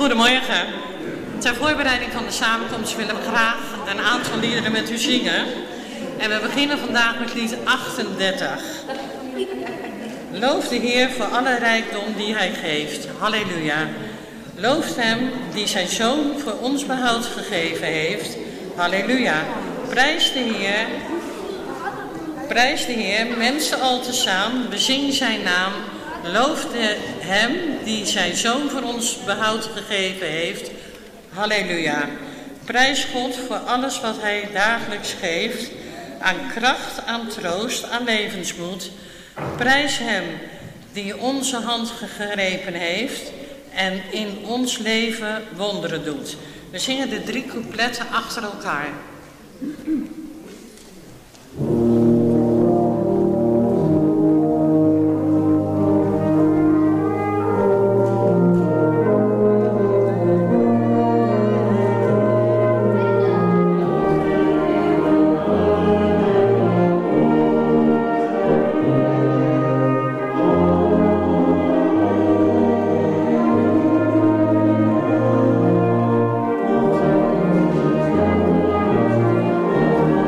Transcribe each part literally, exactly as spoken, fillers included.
Goedemorgen. Ter voorbereiding van de samenkomst willen we graag een aantal liederen met u zingen. En we beginnen vandaag met lied achtendertig. Loof de Heer voor alle rijkdom die Hij geeft. Halleluja. Looft Hem die zijn Zoon voor ons behoud gegeven heeft. Halleluja. Prijs de Heer. Prijs de Heer, mensen al tezamen, bezing zijn naam. Loof de Hem die zijn Zoon voor ons behoud gegeven heeft. Halleluja. Prijs God voor alles wat Hij dagelijks geeft. Aan kracht, aan troost, aan levensmoed. Prijs Hem die onze hand gegrepen heeft en in ons leven wonderen doet. We zingen de drie coupletten achter elkaar. Thank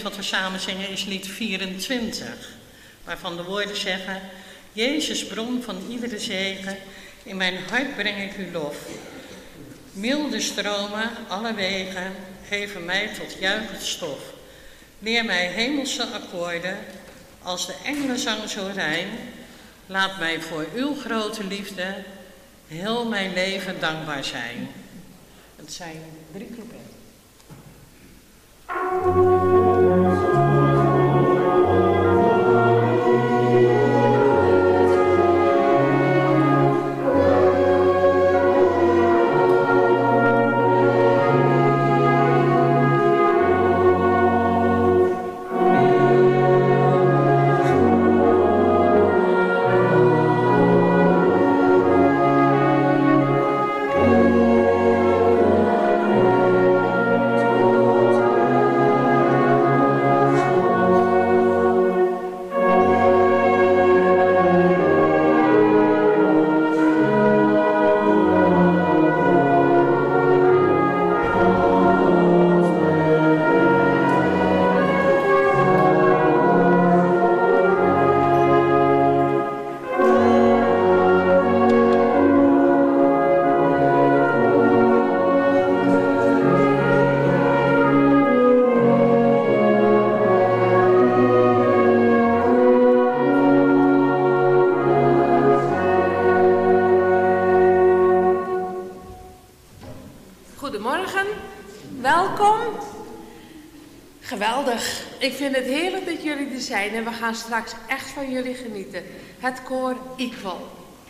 wat we samen zingen is lied vierentwintig. Waarvan de woorden zeggen: Jezus, bron van iedere zegen, in mijn hart breng ik uw lof. Milde stromen, alle wegen, geven mij tot juichend stof. Leer mij hemelse akkoorden, als de engelenzang zo rein. Laat mij voor uw grote liefde heel mijn leven dankbaar zijn. Het zijn drie coupletten. Geweldig. Ik vind het heerlijk dat jullie er zijn en we gaan straks echt van jullie genieten. Het koor Equal.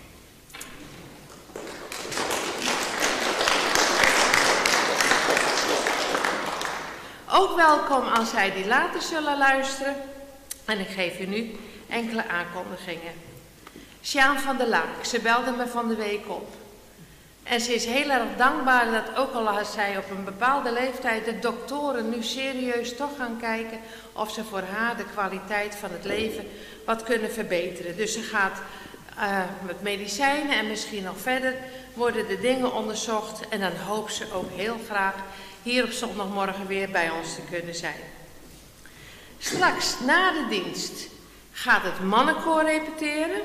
Ook welkom aan zij die later zullen luisteren. En ik geef u nu enkele aankondigingen. Sjaan van der Laak, ze belde me van de week op. En ze is heel erg dankbaar dat ook al had zij op een bepaalde leeftijd de doktoren nu serieus toch gaan kijken of ze voor haar de kwaliteit van het leven wat kunnen verbeteren. Dus ze gaat uh, met medicijnen en misschien nog verder worden de dingen onderzocht en dan hoopt ze ook heel graag hier op zondagmorgen weer bij ons te kunnen zijn. Straks na de dienst gaat het mannenkoor repeteren.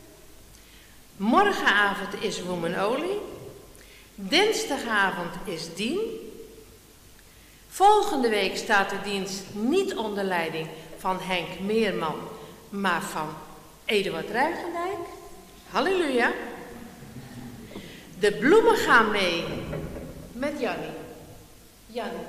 Morgenavond is Woman Only. Dinsdagavond is Dien. Volgende week staat de dienst niet onder leiding van Henk Meerman, maar van Eduard Ruigendijk. Halleluja. De bloemen gaan mee met Jannie. Jannie.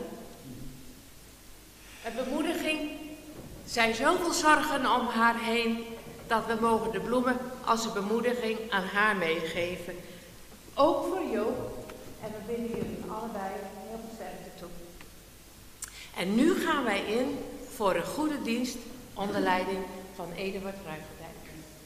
Een bemoediging. Er zijn zoveel zorgen om haar heen dat we mogen de bloemen als een bemoediging aan haar meegeven. Ook voor Joop. En we bidden jullie allebei heel veel sterkte toe. En nu gaan wij in voor een goede dienst onder leiding van Eduard Ruigendijk.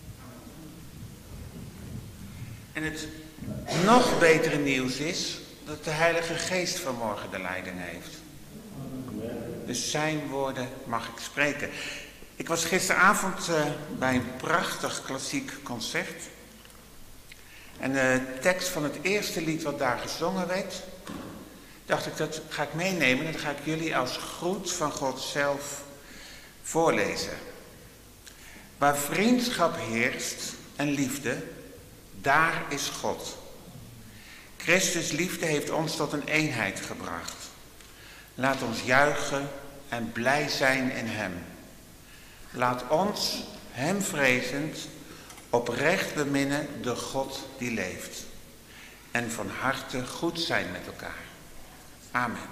En het nog betere nieuws is dat de Heilige Geest vanmorgen de leiding heeft. Dus zijn woorden mag ik spreken. Ik was gisteravond uh, bij een prachtig klassiek concert. En de tekst van het eerste lied wat daar gezongen werd, dacht ik, dat ga ik meenemen en dat ga ik jullie als groet van God zelf voorlezen. Waar vriendschap heerst en liefde, daar is God. Christus liefde heeft ons tot een eenheid gebracht. Laat ons juichen en blij zijn in hem. Laat ons, hem vrezend, oprecht beminnen de God die leeft. En van harte goed zijn met elkaar. Amen.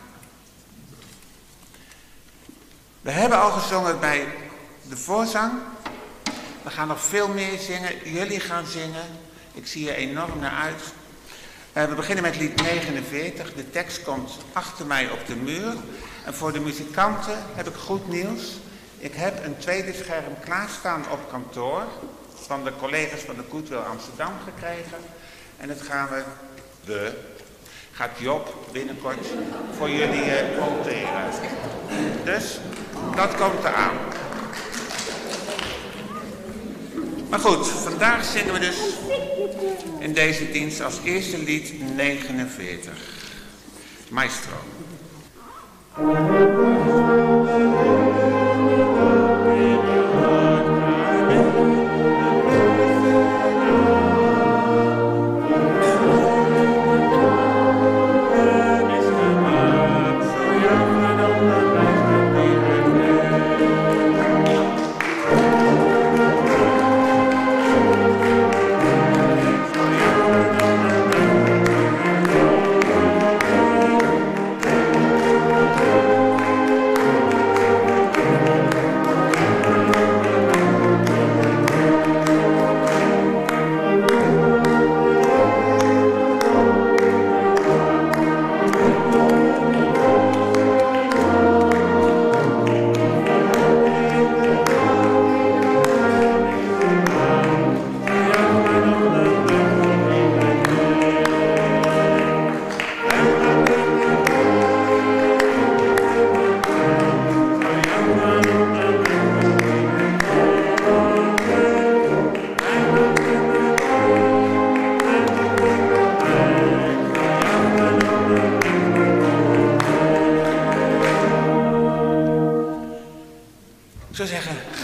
We hebben al gezongen bij de voorzang. We gaan nog veel meer zingen. Jullie gaan zingen. Ik zie er enorm naar uit. Uh, we beginnen met lied negenenveertig. De tekst komt achter mij op de muur. En voor de muzikanten heb ik goed nieuws. Ik heb een tweede scherm klaarstaan op kantoor. Van de collega's van de Goodwill Amsterdam gekregen. En dat gaan we, we, gaat Job binnenkort voor jullie uh, monteren. Dus, dat komt eraan. Maar goed, vandaag zingen we dus in deze dienst als eerste lied negenenveertig. Maestro.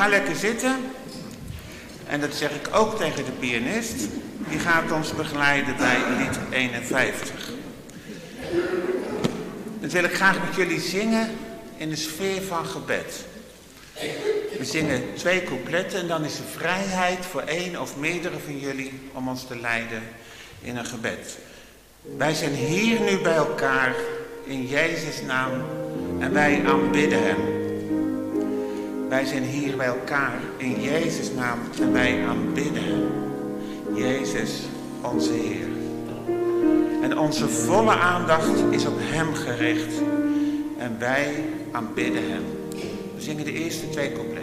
Ga lekker zitten. En dat zeg ik ook tegen de pianist. Die gaat ons begeleiden bij lied eenenvijftig. Dat wil ik graag met jullie zingen in de sfeer van gebed. We zingen twee coupletten en dan is er vrijheid voor één of meerdere van jullie om ons te leiden in een gebed. Wij zijn hier nu bij elkaar in Jezus' naam en wij aanbidden Hem. Wij zijn hier bij elkaar in Jezus' naam en wij aanbidden Hem. Jezus, onze Heer. En onze volle aandacht is op Hem gericht en wij aanbidden Hem. We zingen de eerste twee coupletten.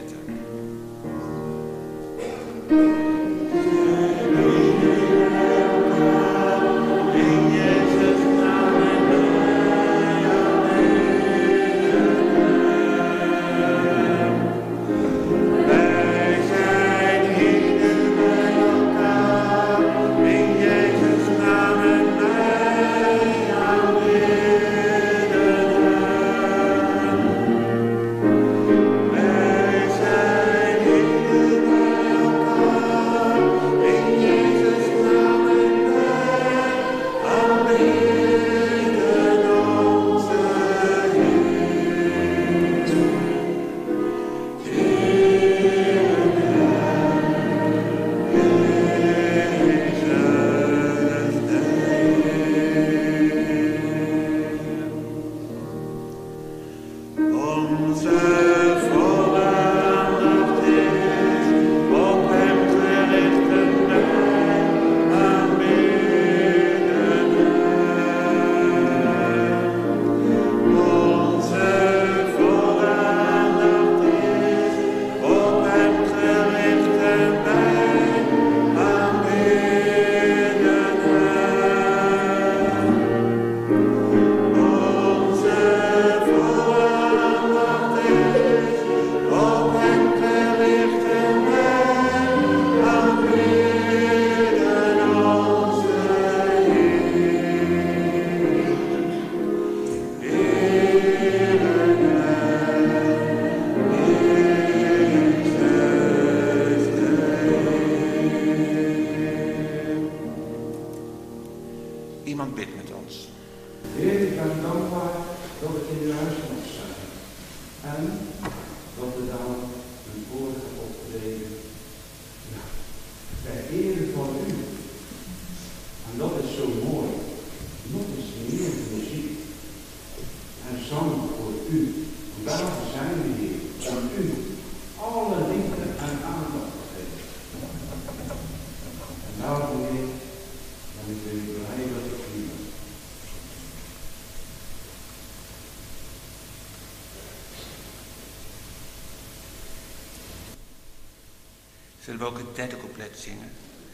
Zullen we ook het derde couplet zingen?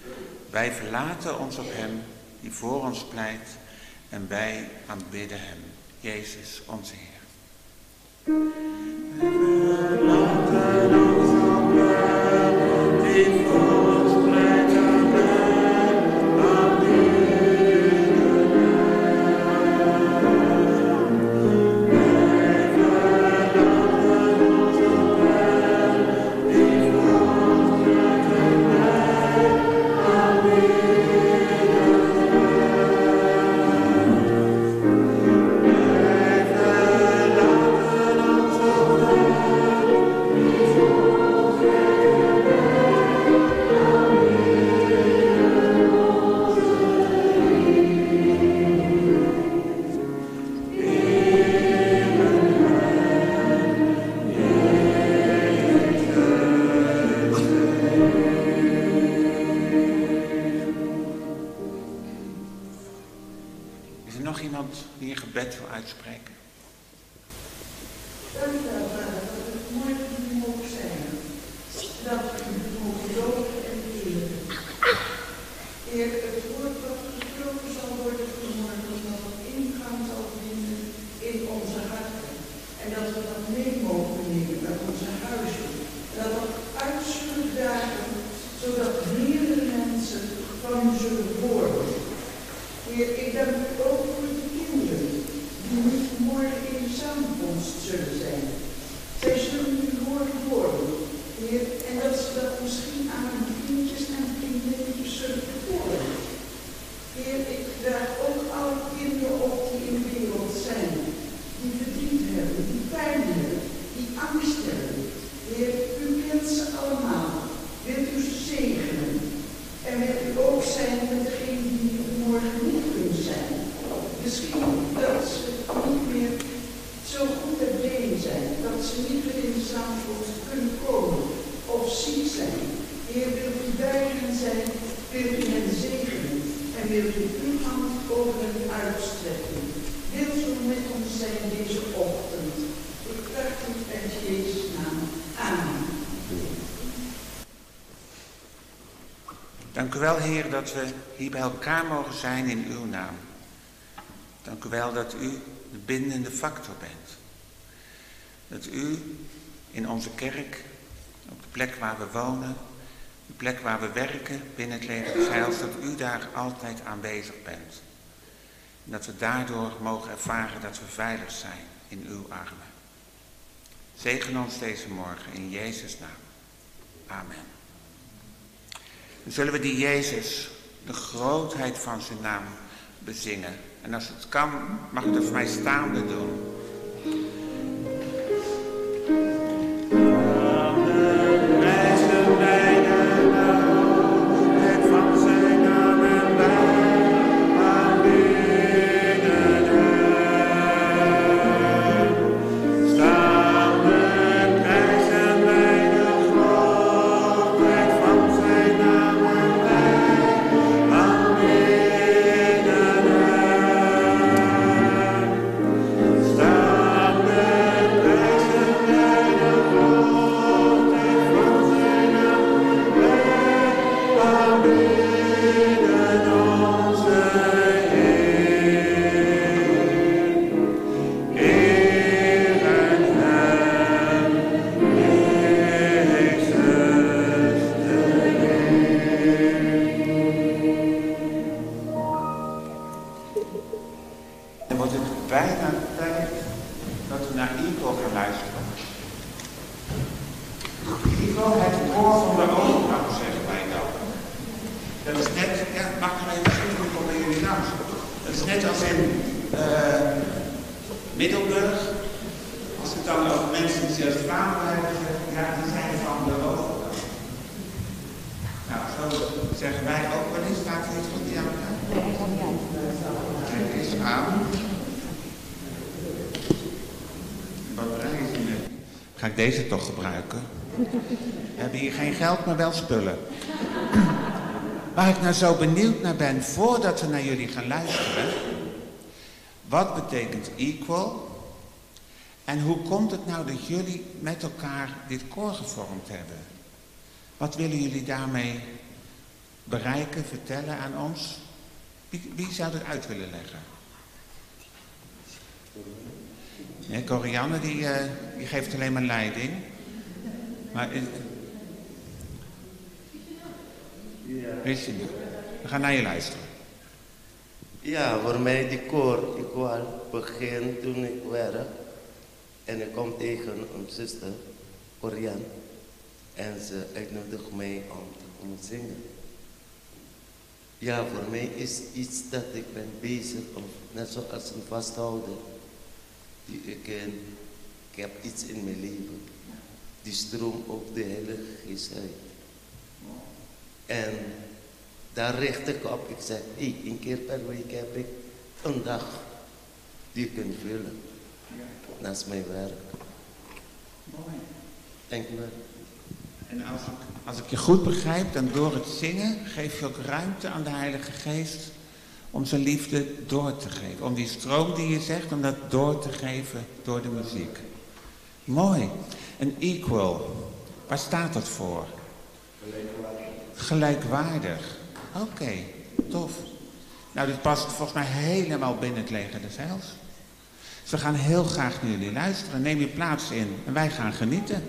Wij verlaten ons op Hem die voor ons pleit en wij aanbidden Hem, Jezus onze Heer. Wij verlaten ons op Hem die voor ons pleit en wij aanbidden die een gebed wil uitspreken. Dank u wel, Vader, dat het mooi dat u mogen zijn. Dat u mogen loven en eren. Heer, het woord wat gesproken zal worden vanmorgen, dat het ingang zal vinden in onze harten. En dat we dat mee mogen nemen naar onze huizen. Dat we uit zullen dragen, zodat meerdere mensen van u zullen horen. Heer, ik dank u ook voor de kinderen die nu morgen in de samenkomst zullen zijn. wilt u uw hand over hen uitstrekken. Wil zo met ons zijn deze ochtend. Ik dank u in Jezus' naam. Amen. Dank u wel, Heer, dat we hier bij elkaar mogen zijn in uw naam. Dank u wel dat u de bindende factor bent. Dat u in onze kerk, op de plek waar we wonen, de plek waar we werken binnen het leger des Heils, dat u daar altijd aanwezig bent. En dat we daardoor mogen ervaren dat we veilig zijn in uw armen. Zegen ons deze morgen in Jezus' naam. Amen. Dan zullen we die Jezus, de grootheid van zijn naam, bezingen. En als het kan, mag u dat voor mij staande doen. Ga ik deze toch gebruiken? We hebben hier geen geld, maar wel spullen. Waar ik nou zo benieuwd naar ben, voordat we naar jullie gaan luisteren. Wat betekent equal? En hoe komt het nou dat jullie met elkaar dit koor gevormd hebben? Wat willen jullie daarmee bereiken, vertellen aan ons? Wie, wie zou dat uit willen leggen? Nee, Corianne die, uh, die geeft alleen maar leiding. Maar uh, weet je niet. We gaan naar je luisteren. Ja, voor mij die koor, ik wou beginnen toen ik werk. En ik kom tegen een zuster, Corianne. En ze uitnodigt mij om te komen zingen. Ja, voor mij is iets dat ik ben bezig, of net zoals een vasthouder. Die ik ken, ik heb iets in mijn leven. Die stroomt op de Heilige Geest uit. En daar richt ik op. Ik zeg, hé, hey, een keer per week heb ik een dag die ik kan vullen. Naast mijn werk. Mooi. Denk maar. En als ik, als ik je goed begrijp, dan door het zingen geef je ook ruimte aan de Heilige Geest om zijn liefde door te geven. Om die stroom die je zegt, om dat door te geven door de muziek. Mooi. En equal, waar staat dat voor? Gelijkwaardig. Gelijkwaardig. Oké, okay, tof. Nou, dit past volgens mij helemaal binnen het leger des Heils. Dus we gaan heel graag naar jullie luisteren. Neem je plaats in en wij gaan genieten.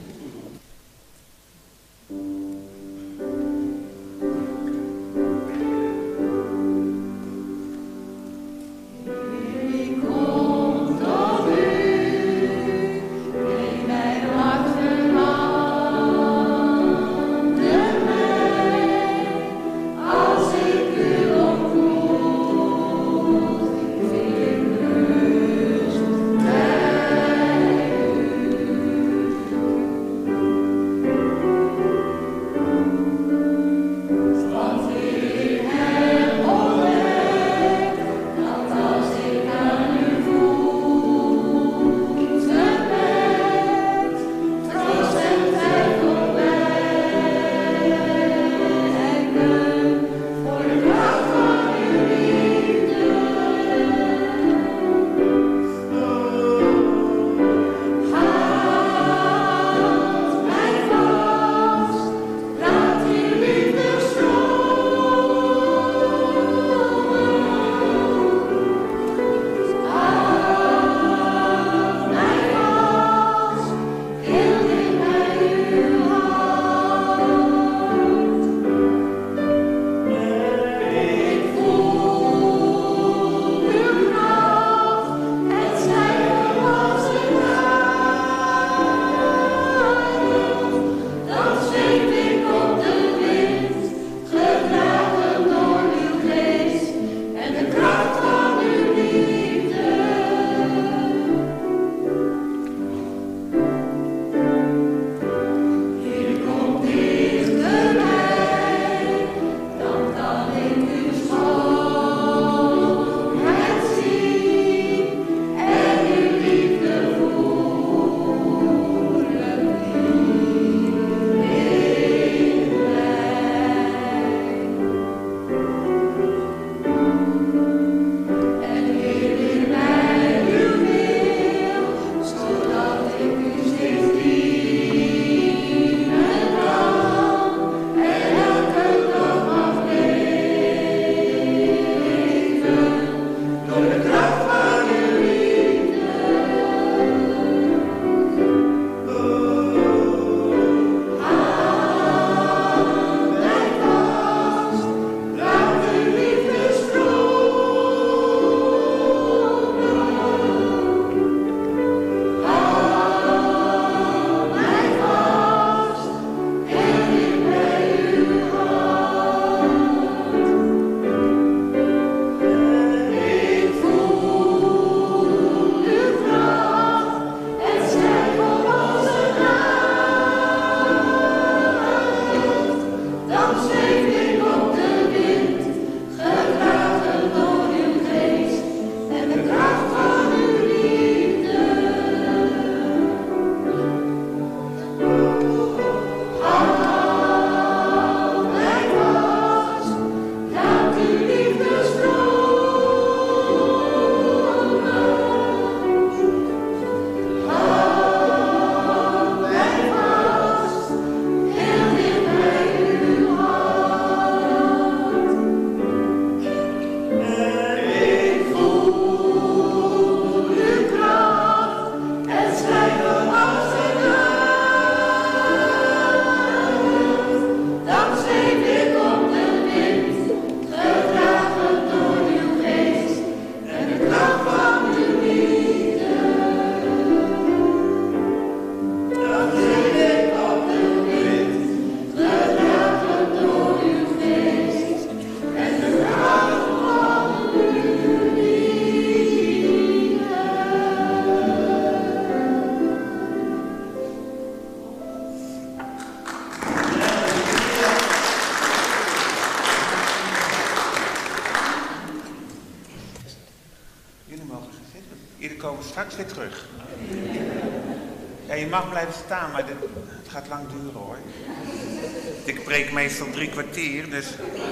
komen straks weer terug. Ja, je mag blijven staan, maar dit, het gaat lang duren hoor. Ik preek meestal drie kwartier, dus...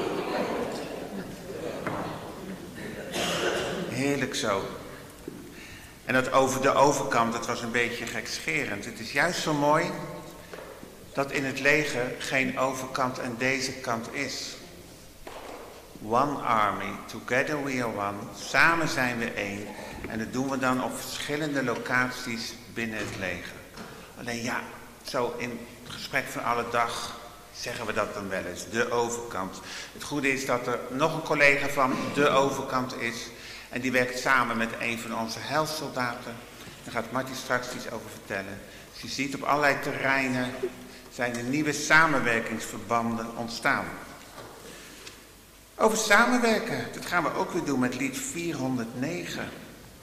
Heerlijk zo. En dat over de overkant, dat was een beetje gekscherend. Het is juist zo mooi dat in het leger geen overkant en deze kant is. One army, together we are one. Samen zijn we één. En dat doen we dan op verschillende locaties binnen het leger. Alleen ja, zo in het gesprek van alle dag zeggen we dat dan wel eens. De overkant. Het goede is dat er nog een collega van de overkant is. En die werkt samen met een van onze heilsoldaten. Daar gaat Marty straks iets over vertellen. Dus je ziet op allerlei terreinen zijn er nieuwe samenwerkingsverbanden ontstaan. Over samenwerken, dat gaan we ook weer doen met lied vierhonderdnegen.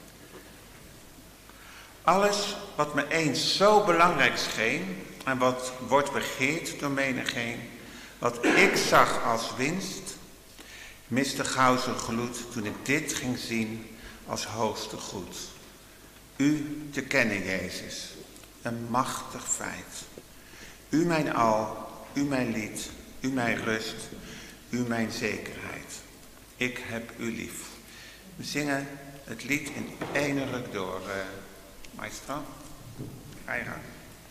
Alles wat me eens zo belangrijk scheen en wat wordt begeerd door menigeen, wat ik zag als winst, miste gauw zijn gloed toen ik dit ging zien als hoogste goed. U te kennen, Jezus, een machtig feit. U mijn al, u mijn lied, u mijn rust, u mijn zekerheid. Ik heb u lief. We zingen het lied in één ruk door. Uh, maestro, ga je gang.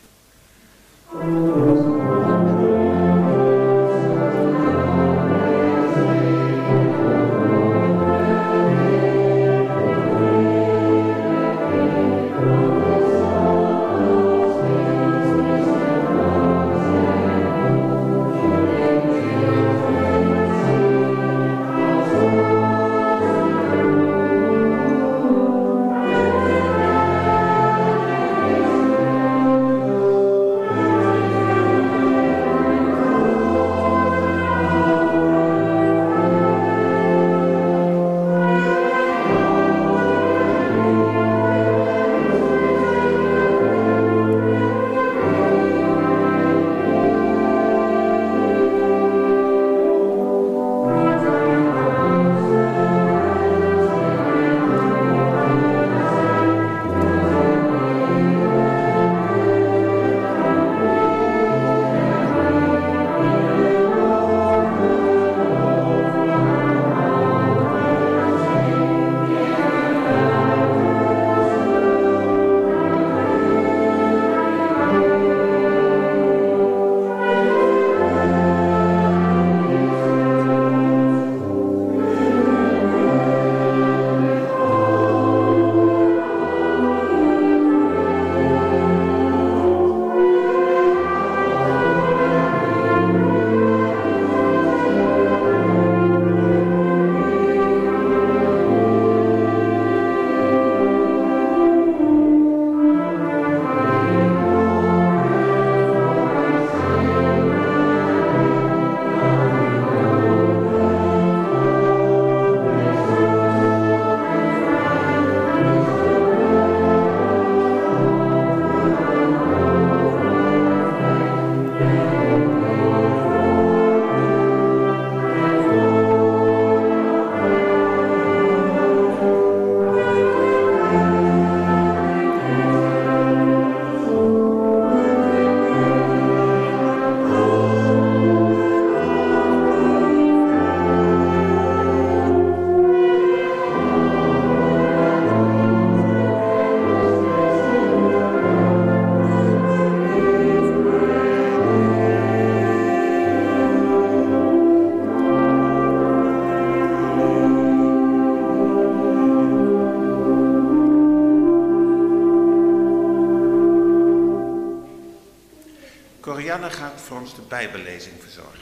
Corianne gaat voor ons de Bijbellezing verzorgen.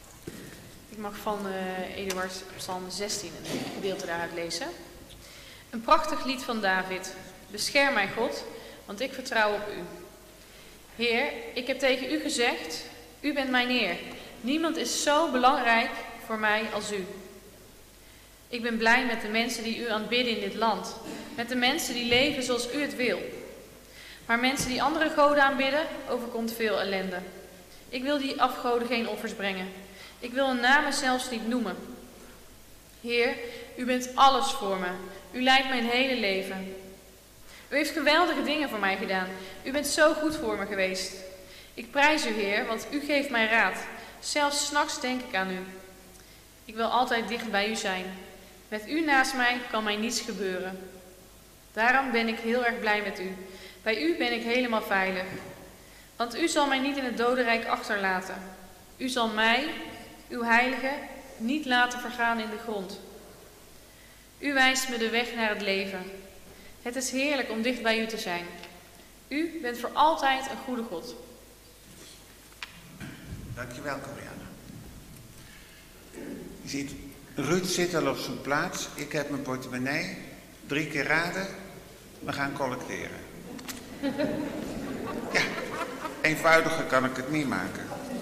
Ik mag van uh, Eduard Psalm zestien een gedeelte daaruit lezen. Een prachtig lied van David. Bescherm mij, God, want ik vertrouw op u. Heer, ik heb tegen u gezegd, u bent mijn Heer. Niemand is zo belangrijk voor mij als u. Ik ben blij met de mensen die u aanbidden in dit land. Met de mensen die leven zoals u het wil. Maar mensen die andere goden aanbidden, overkomt veel ellende. Ik wil die afgoden geen offers brengen. Ik wil hun namen zelfs niet noemen. Heer, u bent alles voor me. U leidt mijn hele leven. U heeft geweldige dingen voor mij gedaan. U bent zo goed voor me geweest. Ik prijs u, Heer, want u geeft mij raad. Zelfs 's nachts denk ik aan u. Ik wil altijd dicht bij u zijn. Met u naast mij kan mij niets gebeuren. Daarom ben ik heel erg blij met u. Bij u ben ik helemaal veilig. Want u zal mij niet in het dodenrijk achterlaten. U zal mij, uw heilige, niet laten vergaan in de grond. U wijst me de weg naar het leven. Het is heerlijk om dicht bij u te zijn. U bent voor altijd een goede God. Dankjewel, Corianne. Je ziet, Ruud zit al op zijn plaats. Ik heb mijn portemonnee. Drie keer raden. We gaan collecteren. Ja, eenvoudiger kan ik het niet maken.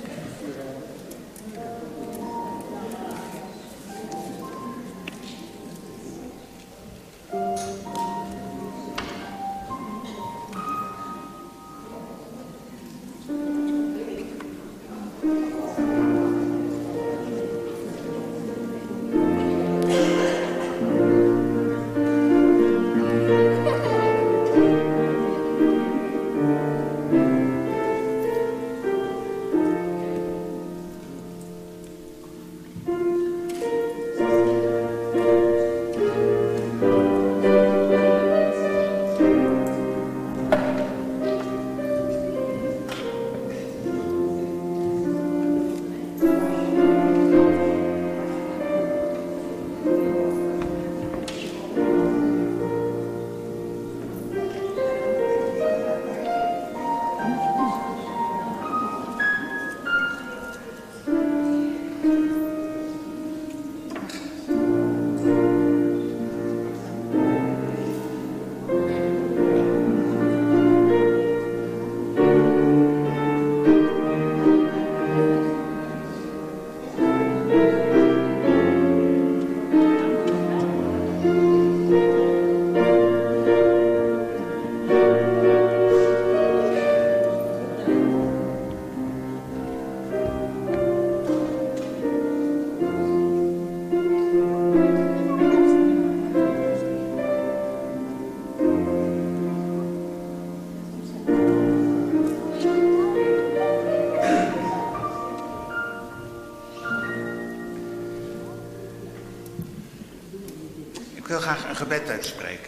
Ik wil graag een gebed uitspreken.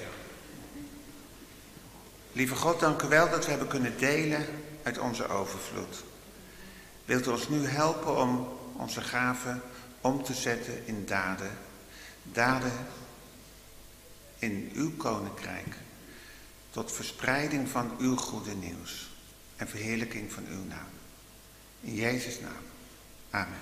Lieve God, dank u wel dat we hebben kunnen delen uit onze overvloed. Wilt u ons nu helpen om onze gaven om te zetten in daden. Daden in uw koninkrijk. Tot verspreiding van uw goede nieuws. En verheerlijking van uw naam. In Jezus' naam. Amen.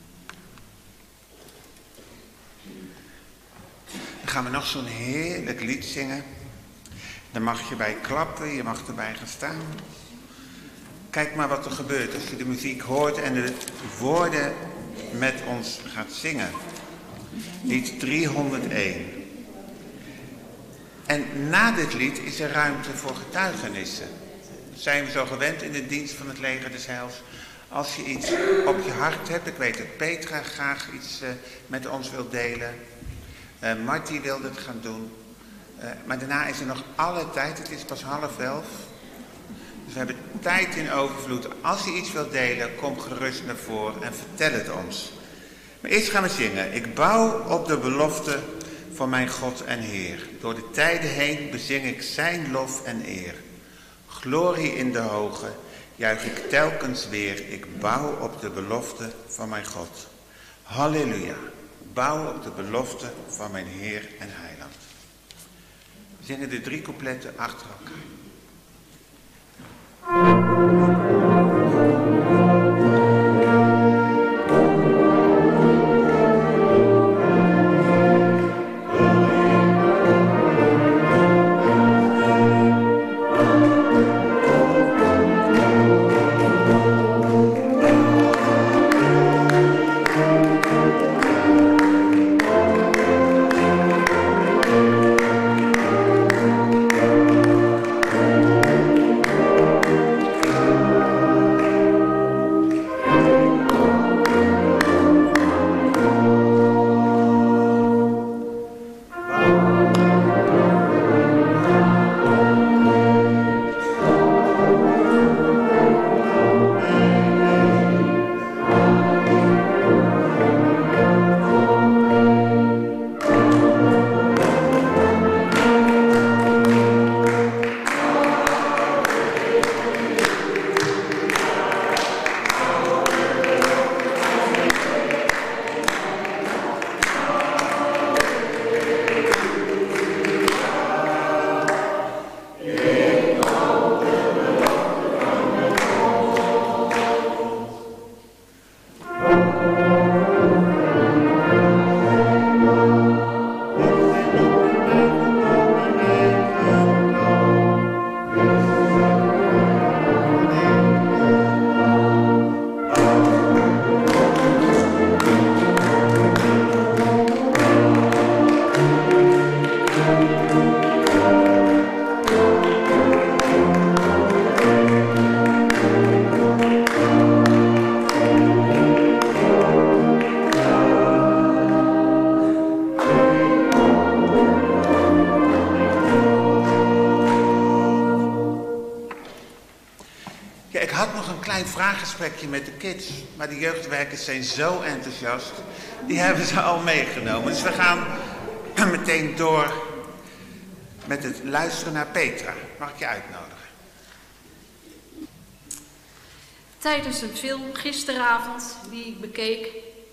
Dan gaan we nog zo'n heerlijk lied zingen. Daar mag je bij klappen, je mag erbij gaan staan. Kijk maar wat er gebeurt als je de muziek hoort en de woorden met ons gaat zingen. Lied driehonderdéén. En na dit lied is er ruimte voor getuigenissen. Dat zijn we zo gewend in de dienst van het leger des Heils. Als je iets op je hart hebt, ik weet dat Petra graag iets uh, met ons wil delen. Uh, Marty wilde het gaan doen. Uh, maar daarna is er nog alle tijd, het is pas half elf. Dus we hebben tijd in overvloed. Als je iets wilt delen, kom gerust naar voren en vertel het ons. Maar eerst gaan we zingen. Ik bouw op de belofte van mijn God en Heer. Door de tijden heen bezing ik zijn lof en eer. Glorie in de hoge, juich ik telkens weer. Ik bouw op de belofte van mijn God. Halleluja. Bouw op de belofte van mijn Heer en Heiland. We zingen de drie coupletten achter elkaar. klein vraaggesprekje met de kids. Maar de jeugdwerkers zijn zo enthousiast. Die hebben ze al meegenomen. Dus we gaan meteen door met het luisteren naar Petra. Mag ik je uitnodigen? Tijdens een film gisteravond die ik bekeek,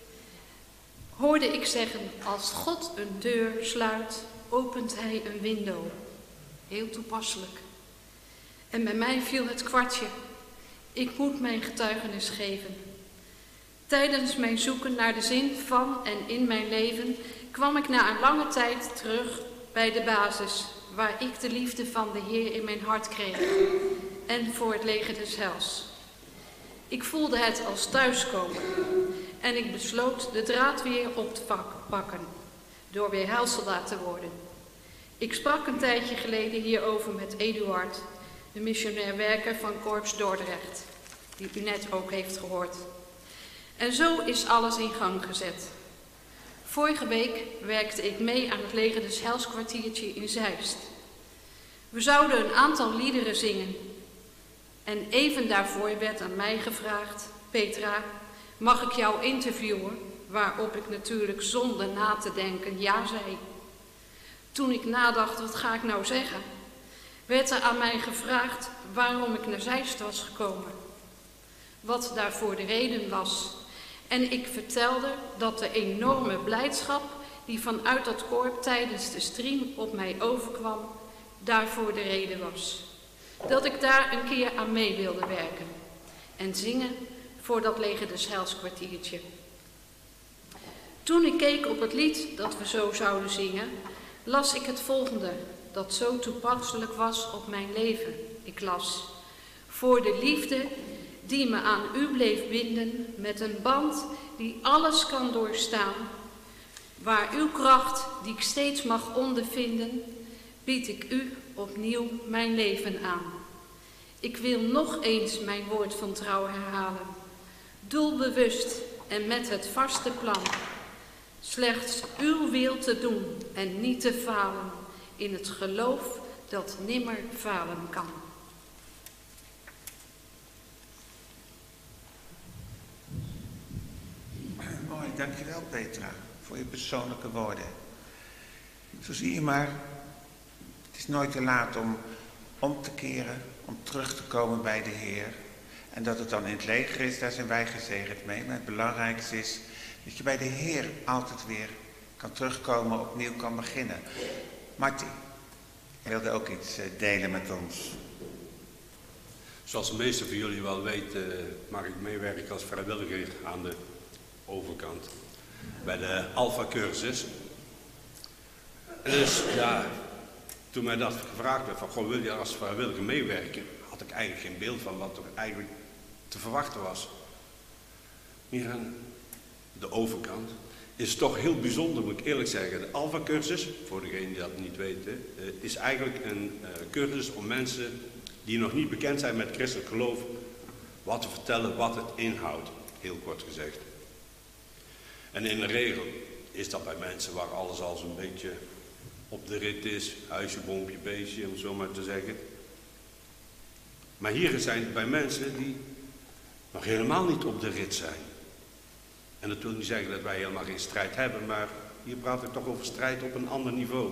hoorde ik zeggen: als God een deur sluit, opent hij een window. Heel toepasselijk. En bij mij viel het kwartje. Ik moet mijn getuigenis geven. Tijdens mijn zoeken naar de zin van en in mijn leven kwam ik na een lange tijd terug bij de basis, waar ik de liefde van de Heer in mijn hart kreeg en voor het leger des hels. Ik voelde het als thuiskomen en ik besloot de draad weer op te pakken door weer huilsoldaat te worden. Ik sprak een tijdje geleden hierover met Eduard, de missionair werker van Korps Dordrecht, die u net ook heeft gehoord. En zo is alles in gang gezet. Vorige week werkte ik mee aan het leger des Hels kwartiertje in Zeist. We zouden een aantal liederen zingen. En even daarvoor werd aan mij gevraagd: Petra, mag ik jou interviewen? Waarop ik natuurlijk zonder na te denken ja zei. Toen ik nadacht, wat ga ik nou zeggen, werd er aan mij gevraagd waarom ik naar Zeist was gekomen. Wat daarvoor de reden was. En ik vertelde dat de enorme blijdschap die vanuit dat korps tijdens de stream op mij overkwam, daarvoor de reden was. Dat ik daar een keer aan mee wilde werken en zingen voor dat leger des Hels kwartiertje. Toen ik keek op het lied dat we zo zouden zingen, las ik het volgende, dat zo toepasselijk was op mijn leven. Ik las: voor de liefde die me aan u bleef binden, met een band die alles kan doorstaan, waar uw kracht, die ik steeds mag ondervinden, bied ik u opnieuw mijn leven aan. Ik wil nog eens mijn woord van trouw herhalen, doelbewust en met het vaste plan, slechts uw wil te doen en niet te falen, in het geloof dat nimmer falen kan. Mooi, dankjewel Petra, voor je persoonlijke woorden. Zo zie je maar, het is nooit te laat om om te keren, om terug te komen bij de Heer. En dat het dan in het leger is, daar zijn wij gezegend mee. Maar het belangrijkste is dat je bij de Heer altijd weer kan terugkomen, opnieuw kan beginnen. Marty, je wilde ook iets delen met ons. Zoals de meesten van jullie wel weten, mag ik meewerken als vrijwilliger aan de overkant bij de Alpha-cursus. En dus, ja, toen mij dat gevraagd werd van, goh, wil je als vrijwilliger meewerken, had ik eigenlijk geen beeld van wat er eigenlijk te verwachten was. Hier aan de overkant is het toch heel bijzonder, moet ik eerlijk zeggen. De Alpha-cursus, voor degenen die dat niet weten, is eigenlijk een cursus om mensen die nog niet bekend zijn met christelijk geloof, wat te vertellen wat het inhoudt, heel kort gezegd. En in de regel is dat bij mensen waar alles al zo'n beetje op de rit is, huisje, boompje, beestje, om zo maar te zeggen. Maar hier zijn het bij mensen die nog helemaal niet op de rit zijn. En dat wil niet zeggen dat wij helemaal geen strijd hebben, maar hier praat ik toch over strijd op een ander niveau.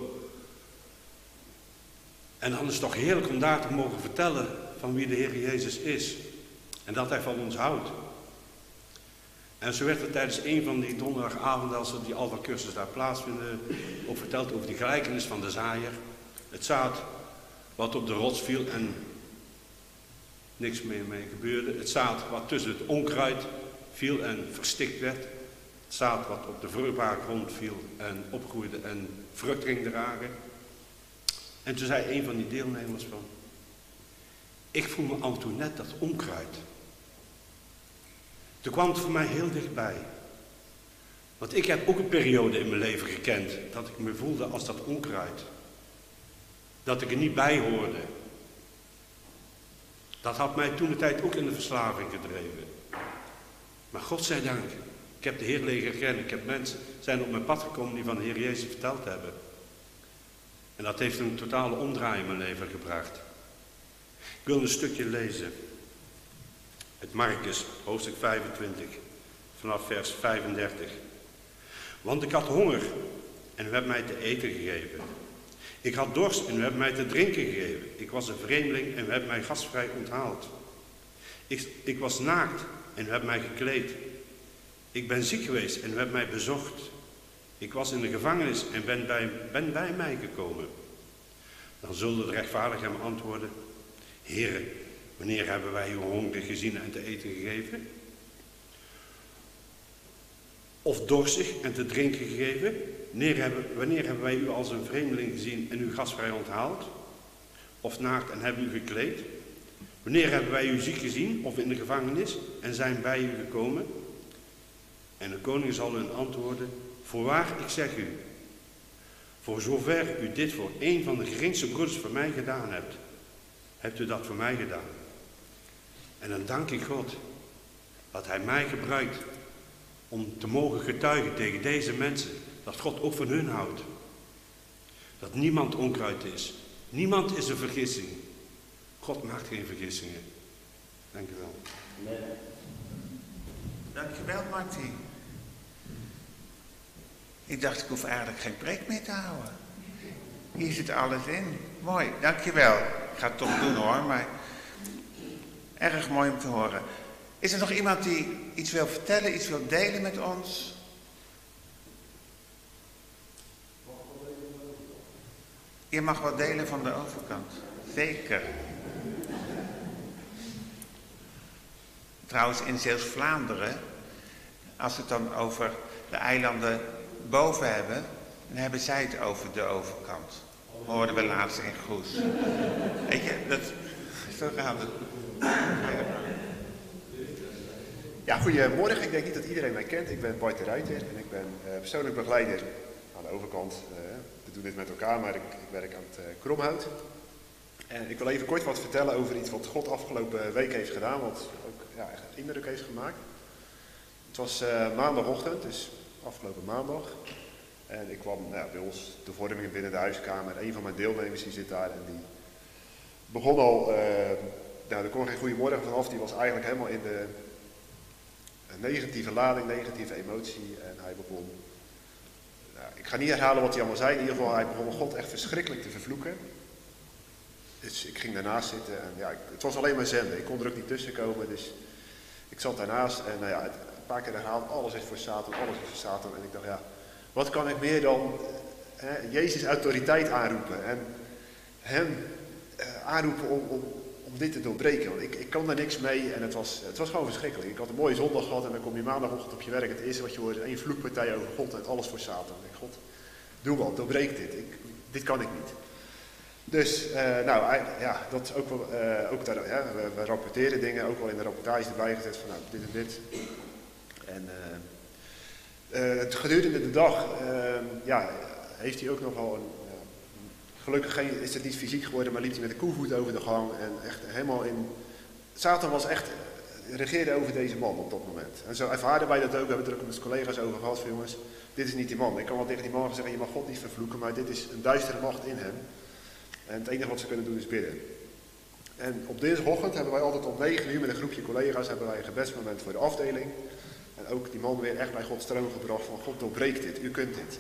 En dan is het toch heerlijk om daar te mogen vertellen van wie de Heer Jezus is. En dat Hij van ons houdt. En zo werd er tijdens een van die donderdagavonden, als er die Alpha-cursus daar plaatsvinden, ook verteld over die gelijkenis van de zaaier. Het zaad wat op de rots viel en niks meer mee gebeurde. Het zaad wat tussen het onkruid viel en verstikt werd. Het zaad wat op de vruchtbare grond viel en opgroeide en vrucht ging dragen. En toen zei een van die deelnemers van, ik voel me af en toe net dat onkruid. Toen kwam het voor mij heel dichtbij. Want ik heb ook een periode in mijn leven gekend dat ik me voelde als dat onkruid. Dat ik er niet bij hoorde. Dat had mij toen de tijd ook in de verslaving gedreven. Maar God zij dank, ik heb de Heer leren kennen. Ik heb mensen zijn op mijn pad gekomen die van de Heer Jezus verteld hebben. En dat heeft een totale omdraai in mijn leven gebracht. Ik wil een stukje lezen uit Markus, hoofdstuk vijfentwintig, vanaf vers vijfendertig. Want ik had honger en u hebt mij te eten gegeven. Ik had dorst en u hebt mij te drinken gegeven. Ik was een vreemdeling en u hebt mij gastvrij onthaald. Ik, ik was naakt en u hebt mij gekleed. Ik ben ziek geweest en u hebt mij bezocht. Ik was in de gevangenis en ben bij, ben bij mij gekomen. Dan zullen de rechtvaardigen hem antwoorden: Heere, wanneer hebben wij u hongerig gezien en te eten gegeven? Of dorstig en te drinken gegeven? Wanneer hebben, wanneer hebben wij u als een vreemdeling gezien en u gastvrij onthaald? Of naakt en hebben u gekleed? Wanneer hebben wij u ziek gezien of in de gevangenis en zijn bij u gekomen? En de koning zal hun antwoorden: Voorwaar, ik zeg u, voor zover u dit voor een van de geringste broeders voor mij gedaan hebt, hebt u dat voor mij gedaan. En dan dank ik God dat hij mij gebruikt om te mogen getuigen tegen deze mensen dat God ook van hun houdt. Dat niemand onkruid is. Niemand is een vergissing. God maakt geen vergissingen. Dank u wel. Nee. Dank je wel, Martin. Ik dacht, ik hoef eigenlijk geen preek meer te houden. Hier zit alles in. Mooi, dank je wel. Ik ga het toch doen hoor, maar erg mooi om te horen. Is er nog iemand die iets wil vertellen, iets wil delen met ons? Je mag wel delen van de overkant. Zeker. Trouwens, in Zeeuws-Vlaanderen, als we het dan over de eilanden boven hebben, dan hebben zij het over de overkant. Hoorden we laatst in Goes. Weet je, dat... Zo gaat het. Ja, goedemorgen. Ik denk niet dat iedereen mij kent. Ik ben Bart de Ruiter en ik ben uh, persoonlijk begeleider aan de overkant. Uh, we doen dit met elkaar, maar ik, ik werk aan het uh, Kromhout. En ik wil even kort wat vertellen over iets wat God afgelopen week heeft gedaan, wat ook ja, echt indruk heeft gemaakt. Het was uh, maandagochtend, dus afgelopen maandag. En ik kwam nou, bij ons de vorming binnen de huiskamer. Een van mijn deelnemers die zit daar en die begon al, uh, nou er kwam geen goeiemorgen vanaf, die was eigenlijk helemaal in de negatieve lading, negatieve emotie. En hij begon, nou, ik ga niet herhalen wat hij allemaal zei, in ieder geval hij begon God echt verschrikkelijk te vervloeken. Dus ik ging daarnaast zitten en ja, het was alleen maar zenden. Ik kon er ook niet tussen komen, dus ik zat daarnaast en nou ja, een paar keer herhaald, alles is voor Satan, alles is voor Satan. En ik dacht, ja, wat kan ik meer dan hè, Jezus autoriteit aanroepen en hem uh, aanroepen om, om, om dit te doorbreken. Want ik, ik kan daar niks mee en het was, het was gewoon verschrikkelijk. Ik had een mooie zondag gehad en dan kom je maandagochtend op je werk. Het eerste wat je hoort is één vloekpartij over God en alles voor Satan. Ik denk, God, doe wat, doorbreek dit. Ik, dit kan ik niet. Dus, uh, nou, ja, dat is ook wel, uh, ook daar, ja, we, we rapporteren dingen, ook wel in de rapportage erbij gezet van, nou, dit en dit. En uh, uh, het gedurende de dag, uh, ja, heeft hij ook nogal een, uh, gelukkig geen, is het niet fysiek geworden, maar liep hij met een koevoet over de gang en echt helemaal in, Satan was echt, regeerde over deze man op dat moment. En zo ervaren wij dat ook, we hebben het er ook met collega's over gehad van, jongens, dit is niet die man. Ik kan wel tegen die man zeggen, je mag God niet vervloeken, maar dit is een duistere macht in hem. En het enige wat ze kunnen doen is bidden. En op dinsdagochtend hebben wij altijd om negen uur met een groepje collega's hebben wij een gebedsmoment voor de afdeling. En ook die man weer echt bij Gods troon gebracht van God doorbreekt dit, u kunt dit.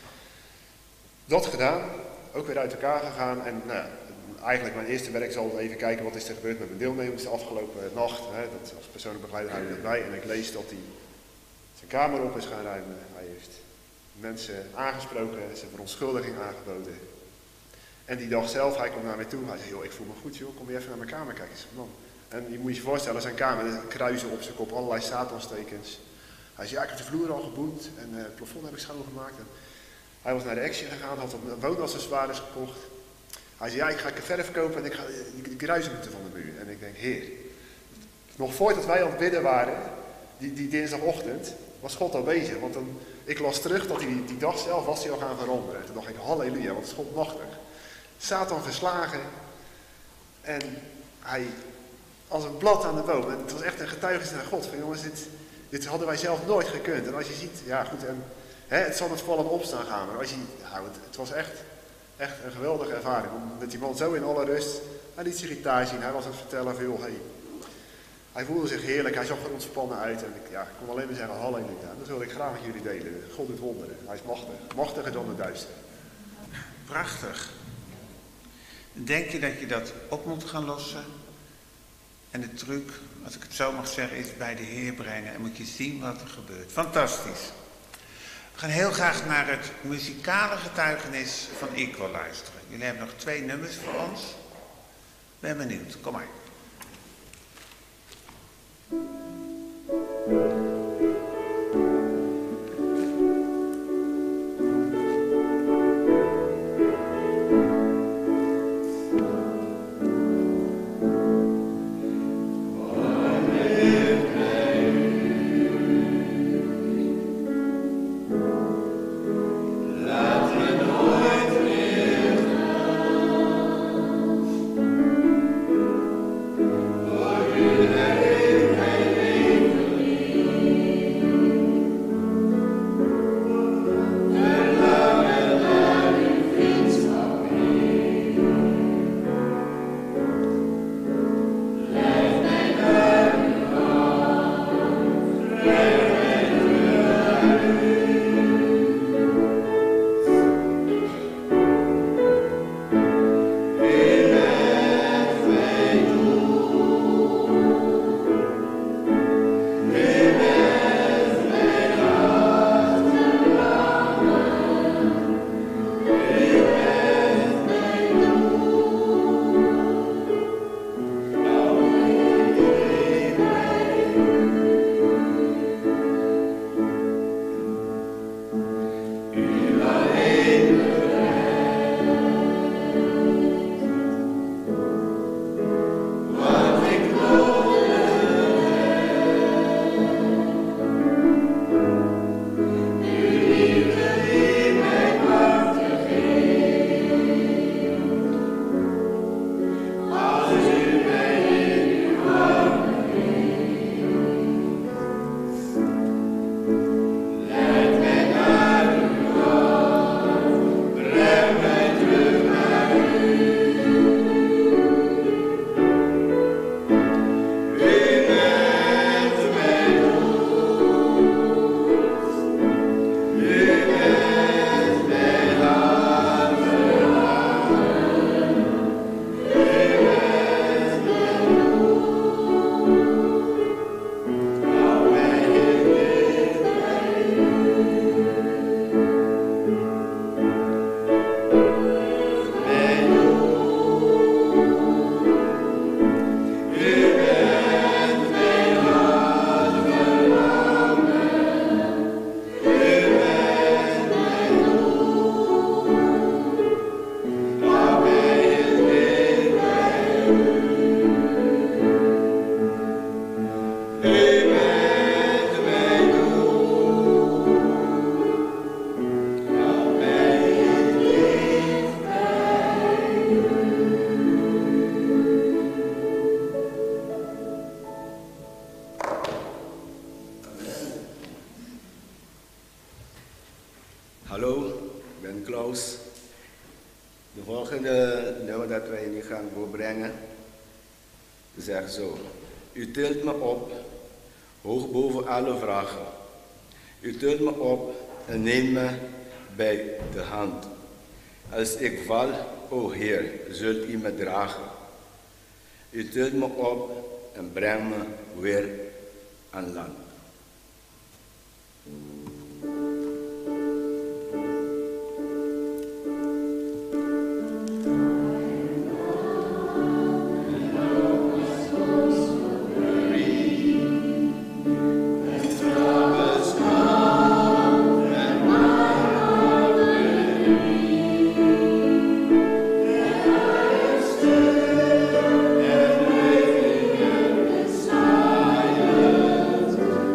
Dat gedaan, ook weer uit elkaar gegaan en nou, eigenlijk mijn eerste werk zal even kijken wat is er gebeurd met mijn deelnemers de afgelopen nacht. Hè, dat als persoonlijk begeleider hou ik dat bij en ik lees dat hij zijn kamer op is gaan ruimen. Hij heeft mensen aangesproken, zijn verontschuldiging aangeboden. En die dag zelf, hij komt naar mij toe, hij zei, joh, ik voel me goed joh, kom je even naar mijn kamer kijken. Ik zei, man. En je moet je voorstellen, zijn kamer, kruisen op zijn kop, allerlei satanstekens. Hij zei, ja, ik heb de vloer al geboend en uh, het plafond heb ik schoongemaakt. En hij was naar de Action gegaan, had een woonaccessoires gekocht. Hij zei, ja, ik ga verf kopen en ik ga die kruisen moeten van de muur. En ik denk, heer, nog voordat wij aan het bidden waren, die, die dinsdagochtend, was God al bezig. Want dan, ik las terug dat hij die, die dag zelf was hij al gaan veranderen. En toen dacht ik, halleluja, wat is God machtig. Satan verslagen en hij als een blad aan de boom. En het was echt een getuigenis naar God van jongens, dit, dit hadden wij zelf nooit gekund. En als je ziet, ja goed, en, hè, het zal met vallen en opstaan gaan. Maar als je, ja, het, het was echt, echt een geweldige ervaring. Om met die man zo in alle rust, hij liet zich gitaar zien. Hij was aan het vertellen van joh, hey. Hij voelde zich heerlijk, hij zag er ontspannen uit. En ik, ja, ik kon alleen maar zeggen, halleluja. Dat wil ik graag met jullie delen. God doet wonderen. Hij is machtig. Machtiger dan de duister. Prachtig. Denk je dat je dat op moet gaan lossen? En de truc, als ik het zo mag zeggen, is bij de Heer brengen. En moet je zien wat er gebeurt. Fantastisch. We gaan heel graag naar het muzikale getuigenis van Equal luisteren. Jullie hebben nog twee nummers voor ons. Ben benieuwd. Kom maar. Hallo, ik ben Klaus. De volgende nummer dat wij nu gaan voorbrengen, zegt zo. U tilt me op, hoog boven alle vragen. U tilt me op en neemt me bij de hand. Als ik val, o Heer, zult u me dragen. U tilt me op en brengt me weer aan land. Silence.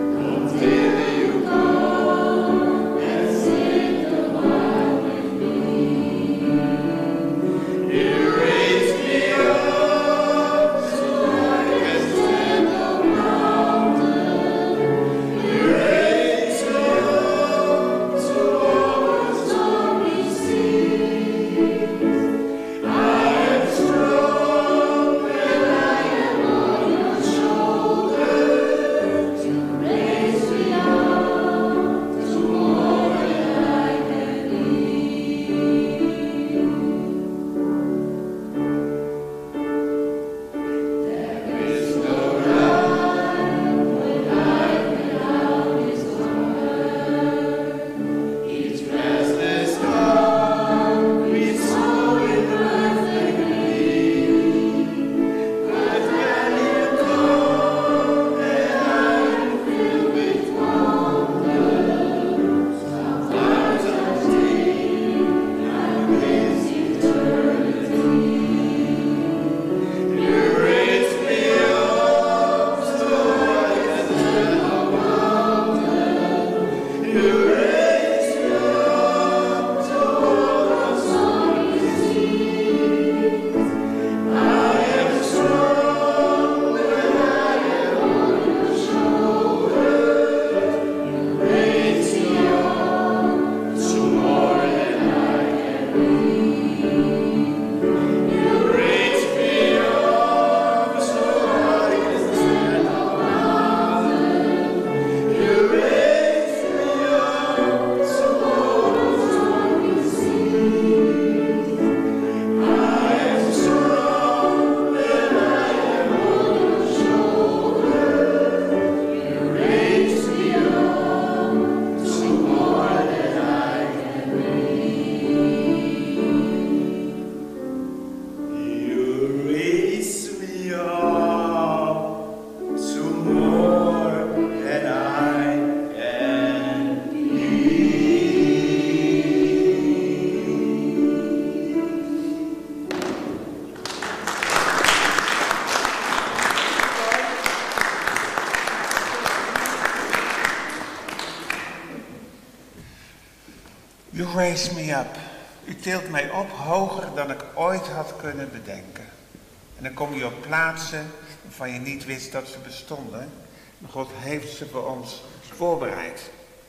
raise me up. U tilt mij op hoger dan ik ooit had kunnen bedenken. En dan kom je op plaatsen waarvan je niet wist dat ze bestonden. Maar God heeft ze voor ons voorbereid.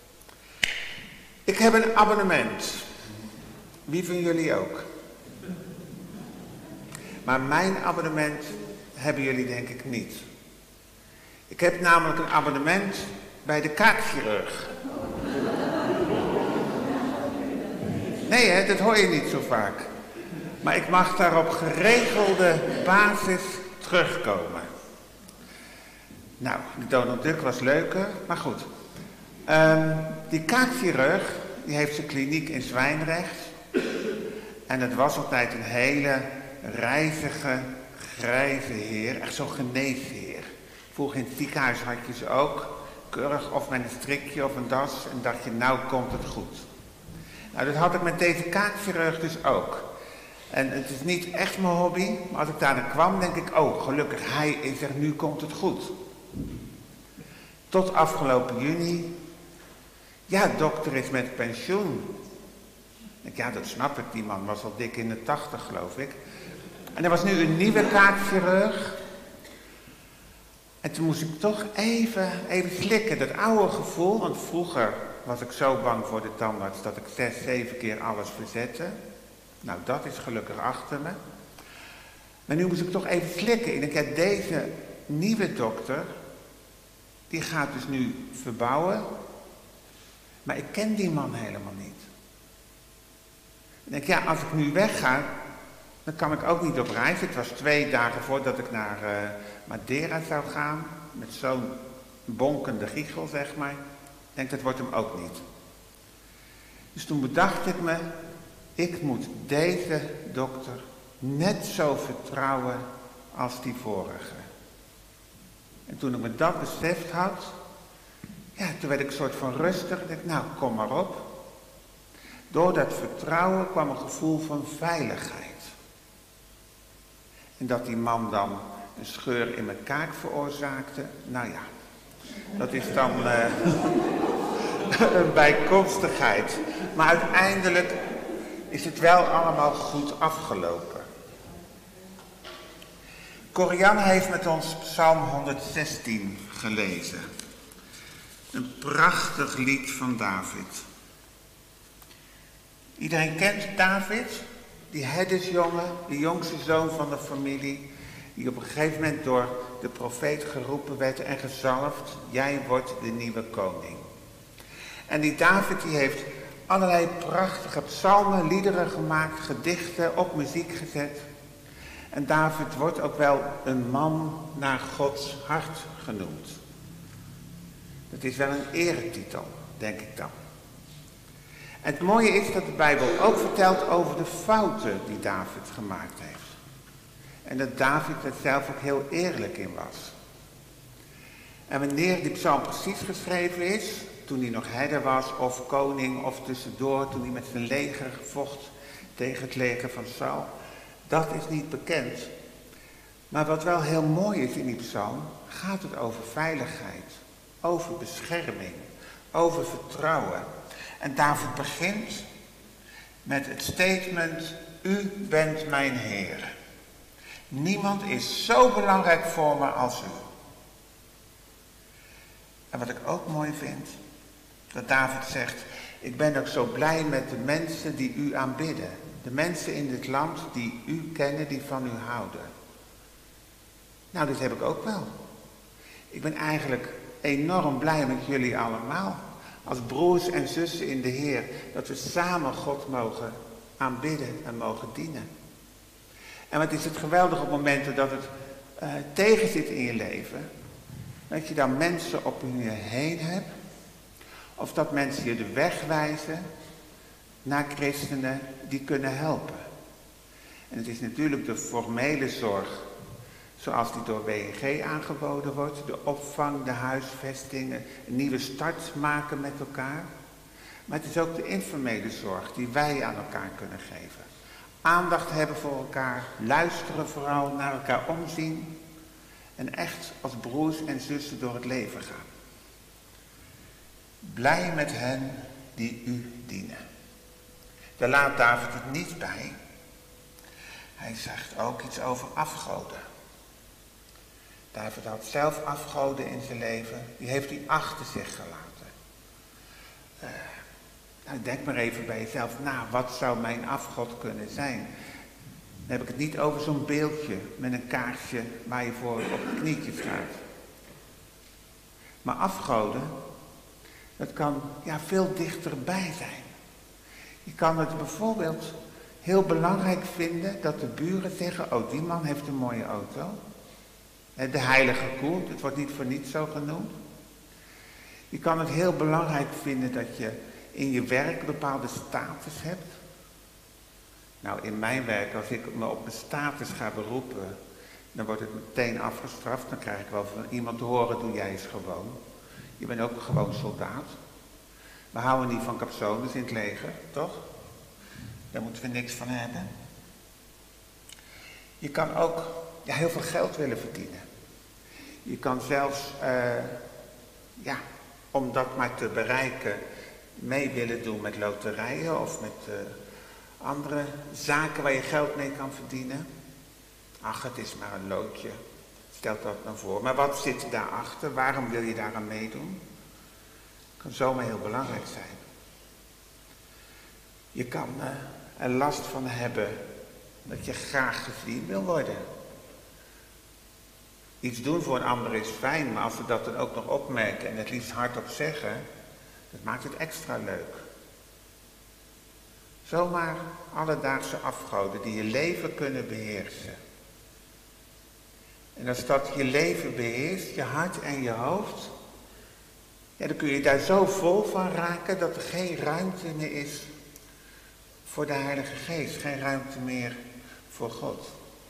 Ik heb een abonnement. Wie van jullie ook? Maar mijn abonnement hebben jullie denk ik niet. Ik heb namelijk een abonnement bij de kaakchirurg. Nee hè, dat hoor je niet zo vaak. Maar ik mag daar op geregelde basis terugkomen. Nou, de Donald Duck was leuker, maar goed. Um, die kaakchirurg, die heeft zijn kliniek in Zwijndrecht. En het was altijd een hele rijzige, grijze heer, echt zo'n geneesheer. Vroeger in het ziekenhuis had je ze ook, keurig of met een strikje of een das en dacht je, nou komt het goed. Nou, dat had ik met deze kaakchirurg dus ook. En het is niet echt mijn hobby, maar als ik daar naar kwam, denk ik, oh, gelukkig, hij is er, nu komt het goed. Tot afgelopen juni, ja, dokter is met pensioen. Ik, ja, dat snap ik, die man was al dik in de tachtig, geloof ik. En er was nu een nieuwe kaakchirurg. En toen moest ik toch even, even slikken, dat oude gevoel, want vroeger was ik zo bang voor de tandarts dat ik zes, zeven keer alles verzette. Nou, dat is gelukkig achter me. Maar nu moest ik toch even slikken. Ik denk, ja, deze nieuwe dokter, die gaat dus nu verbouwen. Maar ik ken die man helemaal niet. Ik denk, ja, als ik nu wegga, dan kan ik ook niet op reis. Het was twee dagen voordat ik naar uh, Madeira zou gaan. Met zo'n bonkende giechel, zeg maar. Ik denk, dat wordt hem ook niet. Dus toen bedacht ik me, ik moet deze dokter net zo vertrouwen als die vorige. En toen ik me dat beseft had, ja, toen werd ik een soort van rustig. Ik dacht, nou, kom maar op. Door dat vertrouwen kwam een gevoel van veiligheid. En dat die man dan een scheur in mijn kaak veroorzaakte, nou ja, dat is dan uh, een bijkomstigheid. Maar uiteindelijk is het wel allemaal goed afgelopen. Corianne heeft met ons Psalm honderdzestien gelezen. Een prachtig lied van David. Iedereen kent David, die herdersjongen, de jongste zoon van de familie, die op een gegeven moment door de profeet geroepen werd en gezalfd, jij wordt de nieuwe koning. En die David die heeft allerlei prachtige psalmen, liederen gemaakt, gedichten, op muziek gezet. En David wordt ook wel een man naar Gods hart genoemd. Dat is wel een eretitel, denk ik dan. En het mooie is dat de Bijbel ook vertelt over de fouten die David gemaakt heeft. En dat David er zelf ook heel eerlijk in was. En wanneer die psalm precies geschreven is, toen hij nog herder was, of koning, of tussendoor, toen hij met zijn leger vocht tegen het leger van Saul, dat is niet bekend. Maar wat wel heel mooi is in die psalm, gaat het over veiligheid, over bescherming, over vertrouwen. En David begint met het statement, u bent mijn Heer. Niemand is zo belangrijk voor me als u. En wat ik ook mooi vind, dat David zegt, ik ben ook zo blij met de mensen die u aanbidden. De mensen in dit land die u kennen, die van u houden. Nou, dit heb ik ook wel. Ik ben eigenlijk enorm blij met jullie allemaal. Als broers en zussen in de Heer, dat we samen God mogen aanbidden en mogen dienen. En wat is het geweldig op momenten dat het uh, tegen zit in je leven, dat je dan mensen op je heen hebt, of dat mensen je de weg wijzen naar christenen die kunnen helpen. En het is natuurlijk de formele zorg, zoals die door W N G aangeboden wordt, de opvang, de huisvesting, een nieuwe start maken met elkaar. Maar het is ook de informele zorg die wij aan elkaar kunnen geven. Aandacht hebben voor elkaar, luisteren vooral, naar elkaar omzien en echt als broers en zussen door het leven gaan. Blij met hen die u dienen. Daar laat David het niet bij. Hij zegt ook iets over afgoden. David had zelf afgoden in zijn leven. Die heeft hij achter zich gelaten. Uh, nou, denk maar even bij jezelf na. Wat zou mijn afgod kunnen zijn? Dan heb ik het niet over zo'n beeldje met een kaarsje waar je voor op het knietje staat. Maar afgoden, dat kan ja, veel dichterbij zijn. Je kan het bijvoorbeeld heel belangrijk vinden dat de buren zeggen, oh, die man heeft een mooie auto. De heilige koe, het wordt niet voor niets zo genoemd. Je kan het heel belangrijk vinden dat je in je werk een bepaalde status hebt. Nou, in mijn werk, als ik me op mijn status ga beroepen, dan wordt het meteen afgestraft. Dan krijg ik wel van iemand te horen, doe jij eens gewoon. Je bent ook gewoon soldaat. We houden niet van capsones in het leger, toch? Daar moeten we niks van hebben. Je kan ook ja, heel veel geld willen verdienen. Je kan zelfs, uh, ja, om dat maar te bereiken, mee willen doen met loterijen of met uh, andere zaken waar je geld mee kan verdienen. Ach, het is maar een loodje. Stel dat nou voor. Maar wat zit daarachter? Waarom wil je daaraan meedoen? Kan zomaar heel belangrijk zijn. Je kan uh, er last van hebben dat je graag gezien wil worden. Iets doen voor een ander is fijn, maar als we dat dan ook nog opmerken en het liefst hardop zeggen, dat maakt het extra leuk. Zomaar alledaagse afgoden die je leven kunnen beheersen. En als dat je leven beheerst, je hart en je hoofd, ja, dan kun je daar zo vol van raken dat er geen ruimte meer is voor de Heilige Geest, geen ruimte meer voor God.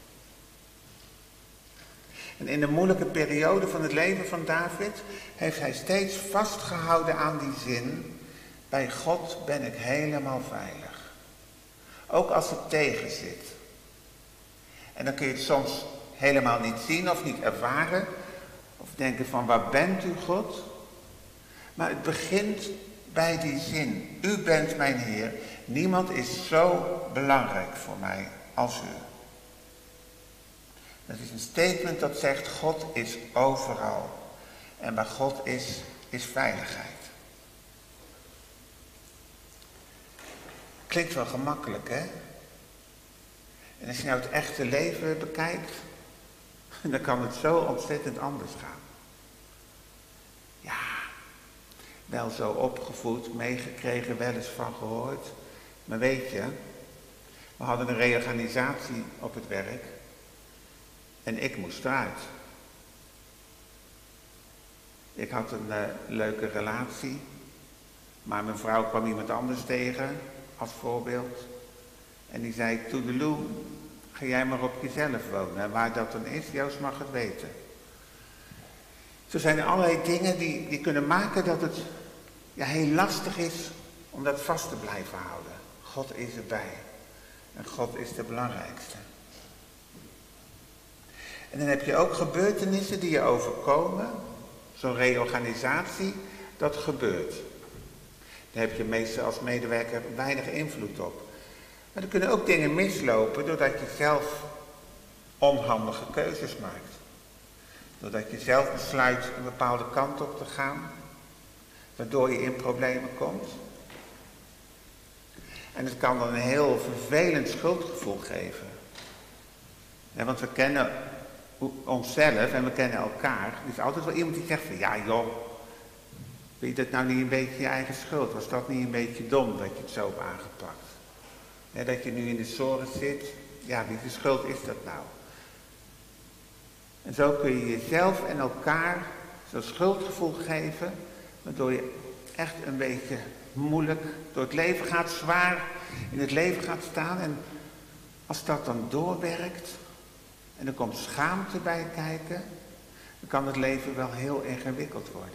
En in de moeilijke periode van het leven van David heeft hij steeds vastgehouden aan die zin, bij God ben ik helemaal veilig. Ook als het tegen zit. En dan kun je het soms helemaal niet zien of niet ervaren, of denken van waar bent u God? Maar het begint bij die zin, u bent mijn Heer, niemand is zo belangrijk voor mij als u. Dat is een statement dat zegt, God is overal. En waar God is, is veiligheid. Klinkt wel gemakkelijk, hè? En als je nou het echte leven bekijkt, dan kan het zo ontzettend anders gaan. Ja, wel zo opgevoed, meegekregen, wel eens van gehoord. Maar weet je, we hadden een reorganisatie op het werk. En ik moest eruit. Ik had een uh, leuke relatie. Maar mijn vrouw kwam iemand anders tegen, als voorbeeld. En die zei, toedeloe, ga jij maar op jezelf wonen. En waar dat dan is, Joost mag het weten. Zo zijn er allerlei dingen die, die kunnen maken dat het ja, heel lastig is om dat vast te blijven houden. God is erbij. En God is de belangrijkste. En dan heb je ook gebeurtenissen die je overkomen. Zo'n reorganisatie, dat gebeurt. Daar heb je meestal als medewerker weinig invloed op. Maar er kunnen ook dingen mislopen doordat je zelf onhandige keuzes maakt. Doordat je zelf besluit een bepaalde kant op te gaan. Waardoor je in problemen komt. En het kan dan een heel vervelend schuldgevoel geven. Ja, want we kennen onszelf en we kennen elkaar. Er is altijd wel iemand die zegt van, ja joh, vind je dat nou niet een beetje je eigen schuld? Was dat niet een beetje dom dat je het zo hebt aangepakt? Ja, dat je nu in de zorg zit, ja, wie de schuld is dat nou? En zo kun je jezelf en elkaar zo'n schuldgevoel geven, waardoor je echt een beetje moeilijk door het leven gaat, zwaar in het leven gaat staan. En als dat dan doorwerkt en er komt schaamte bij kijken, dan kan het leven wel heel ingewikkeld worden.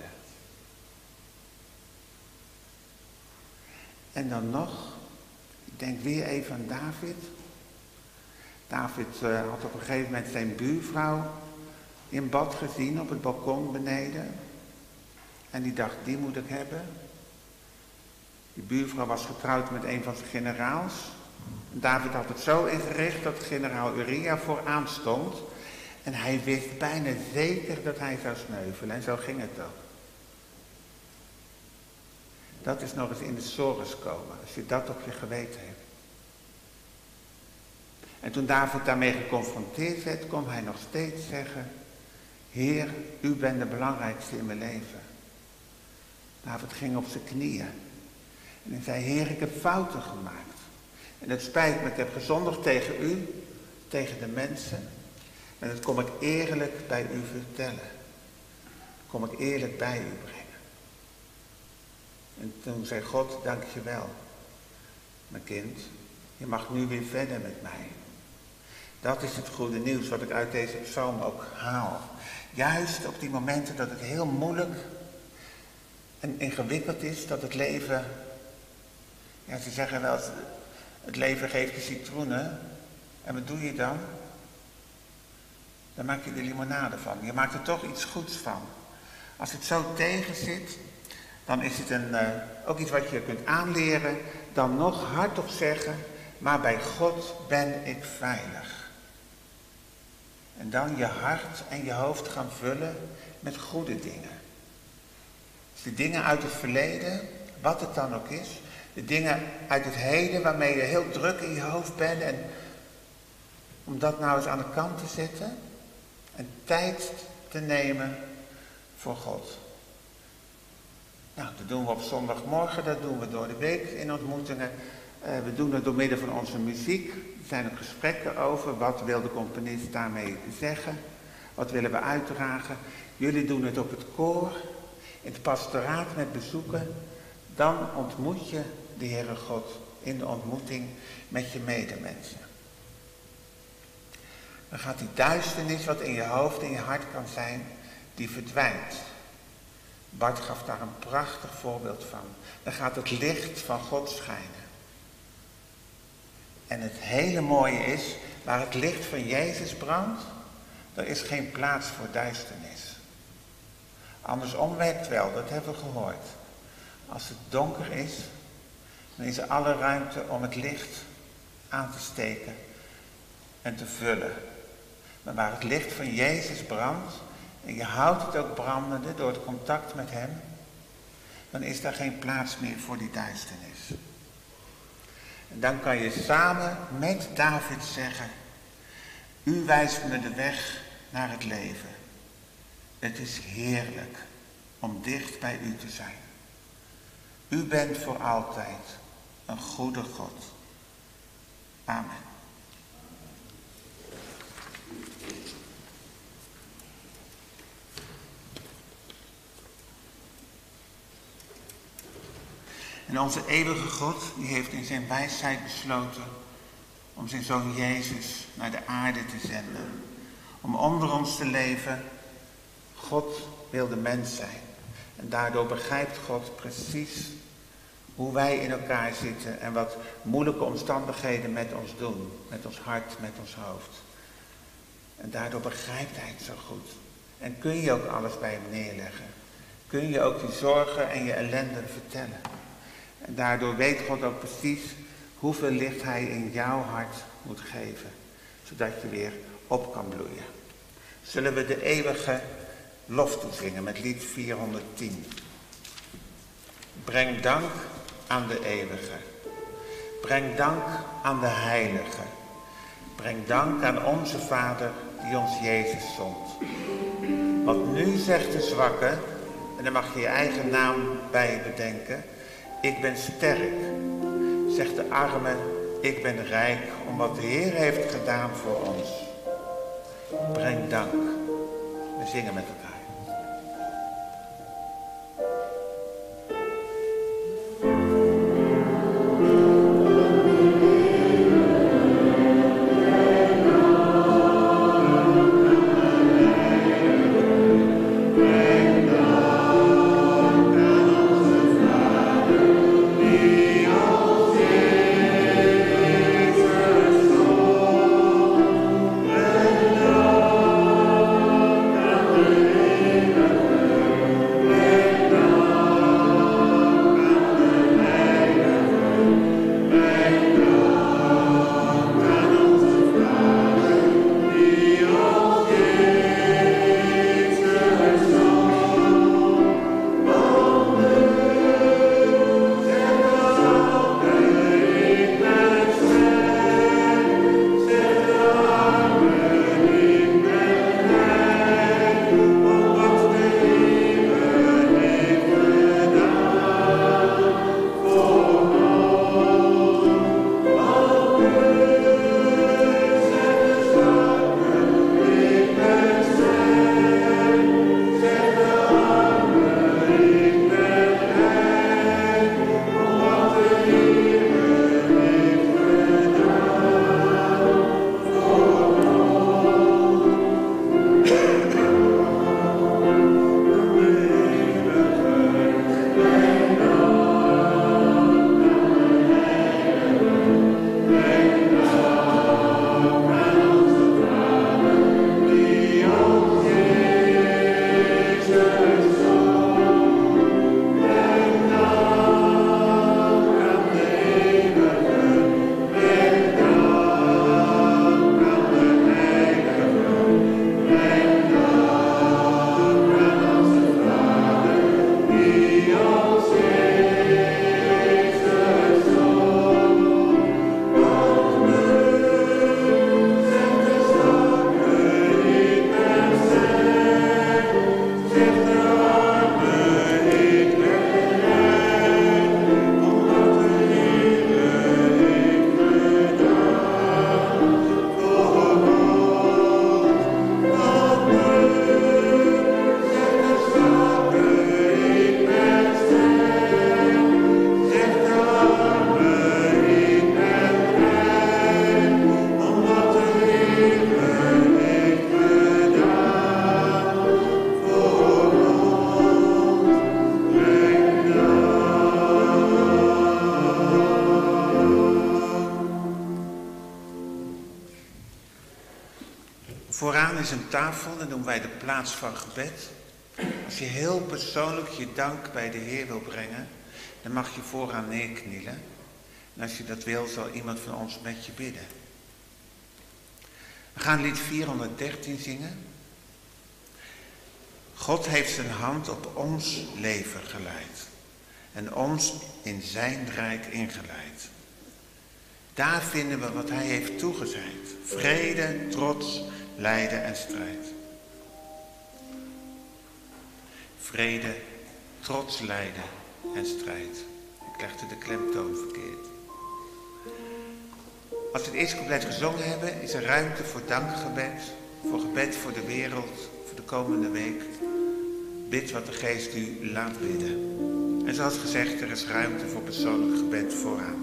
En dan nog, ik denk weer even aan David. David uh, had op een gegeven moment zijn buurvrouw in bad gezien op het balkon beneden. En die dacht, die moet ik hebben. Die buurvrouw was getrouwd met een van zijn generaals. En David had het zo ingericht dat generaal Uria vooraan stond. En hij wist bijna zeker dat hij zou sneuvelen. En zo ging het ook. Dat is nog eens in de sores komen, als je dat op je geweten hebt. En toen David daarmee geconfronteerd werd, kon hij nog steeds zeggen: Heer, u bent de belangrijkste in mijn leven. David ging op zijn knieën. En hij zei: Heer, ik heb fouten gemaakt. En het spijt me, ik heb gezondigd tegen u, tegen de mensen. En dat kom ik eerlijk bij u vertellen. Dat kom ik eerlijk bij u brengen. En toen zei God: dank je wel, mijn kind. Je mag nu weer verder met mij. Dat is het goede nieuws wat ik uit deze psalm ook haal. Juist op die momenten dat het heel moeilijk en ingewikkeld is, dat het leven, ja, ze zeggen wel, het leven geeft je citroenen. En wat doe je dan? Dan maak je er limonade van. Je maakt er toch iets goeds van. Als het zo tegen zit, dan is het een, uh, ook iets wat je kunt aanleren. Dan nog hardop zeggen: maar bij God ben ik veilig. En dan je hart en je hoofd gaan vullen met goede dingen. Dus de dingen uit het verleden, wat het dan ook is. De dingen uit het heden waarmee je heel druk in je hoofd bent. En om dat nou eens aan de kant te zetten. En tijd te nemen voor God. Nou, dat doen we op zondagmorgen, dat doen we door de week in ontmoetingen. Uh, we doen het door middel van onze muziek. Er zijn ook gesprekken over, wat wil de componist daarmee zeggen? Wat willen we uitdragen? Jullie doen het op het koor, in het pastoraat met bezoeken. Dan ontmoet je de Heere God in de ontmoeting met je medemensen. Dan gaat die duisternis wat in je hoofd en je hart kan zijn, die verdwijnt. Bart gaf daar een prachtig voorbeeld van. Dan gaat het licht van God schijnen. En het hele mooie is, waar het licht van Jezus brandt, er is geen plaats voor duisternis. Andersom werkt wel, dat hebben we gehoord. Als het donker is, dan is er alle ruimte om het licht aan te steken en te vullen. Maar waar het licht van Jezus brandt, en je houdt het ook brandende door het contact met hem, dan is daar geen plaats meer voor die duisternis. En dan kan je samen met David zeggen: u wijst me de weg naar het leven. Het is heerlijk om dicht bij u te zijn. U bent voor altijd een goede God. Amen. En onze eeuwige God, die heeft in zijn wijsheid besloten om zijn zoon Jezus naar de aarde te zenden. Om onder ons te leven. God wil de mens zijn. En daardoor begrijpt God precies hoe wij in elkaar zitten en wat moeilijke omstandigheden met ons doen. Met ons hart, met ons hoofd. En daardoor begrijpt hij het zo goed. En kun je ook alles bij hem neerleggen. Kun je ook die zorgen en je ellende vertellen. En daardoor weet God ook precies hoeveel licht hij in jouw hart moet geven. Zodat je weer op kan bloeien. Zullen we de eeuwige lof toezingen met lied vierhonderdtien. Breng dank aan de eeuwige. Breng dank aan de heilige. Breng dank aan onze Vader die ons Jezus zond. Want nu zegt de zwakke, en dan mag je je eigen naam bij bedenken: ik ben sterk. Zegt de arme: ik ben rijk om wat de Heer heeft gedaan voor ons. Breng dank. We zingen met elkaar. Amen. Vooraan is een tafel, dat noemen wij de plaats van gebed. Als je heel persoonlijk je dank bij de Heer wil brengen, dan mag je vooraan neerknielen. En als je dat wil, zal iemand van ons met je bidden. We gaan lied vierhonderddertien zingen. God heeft zijn hand op ons leven geleid en ons in zijn rijk ingeleid. Daar vinden we wat hij heeft toegezegd. Vrede, trots, lijden en strijd. Vrede, trots, lijden en strijd. Ik legde de klemtoon verkeerd. Als we het eerste couplet gezongen hebben, is er ruimte voor dankgebed, voor gebed voor de wereld, voor de komende week. Bid wat de Geest u laat bidden. En zoals gezegd, er is ruimte voor persoonlijk gebed vooraan.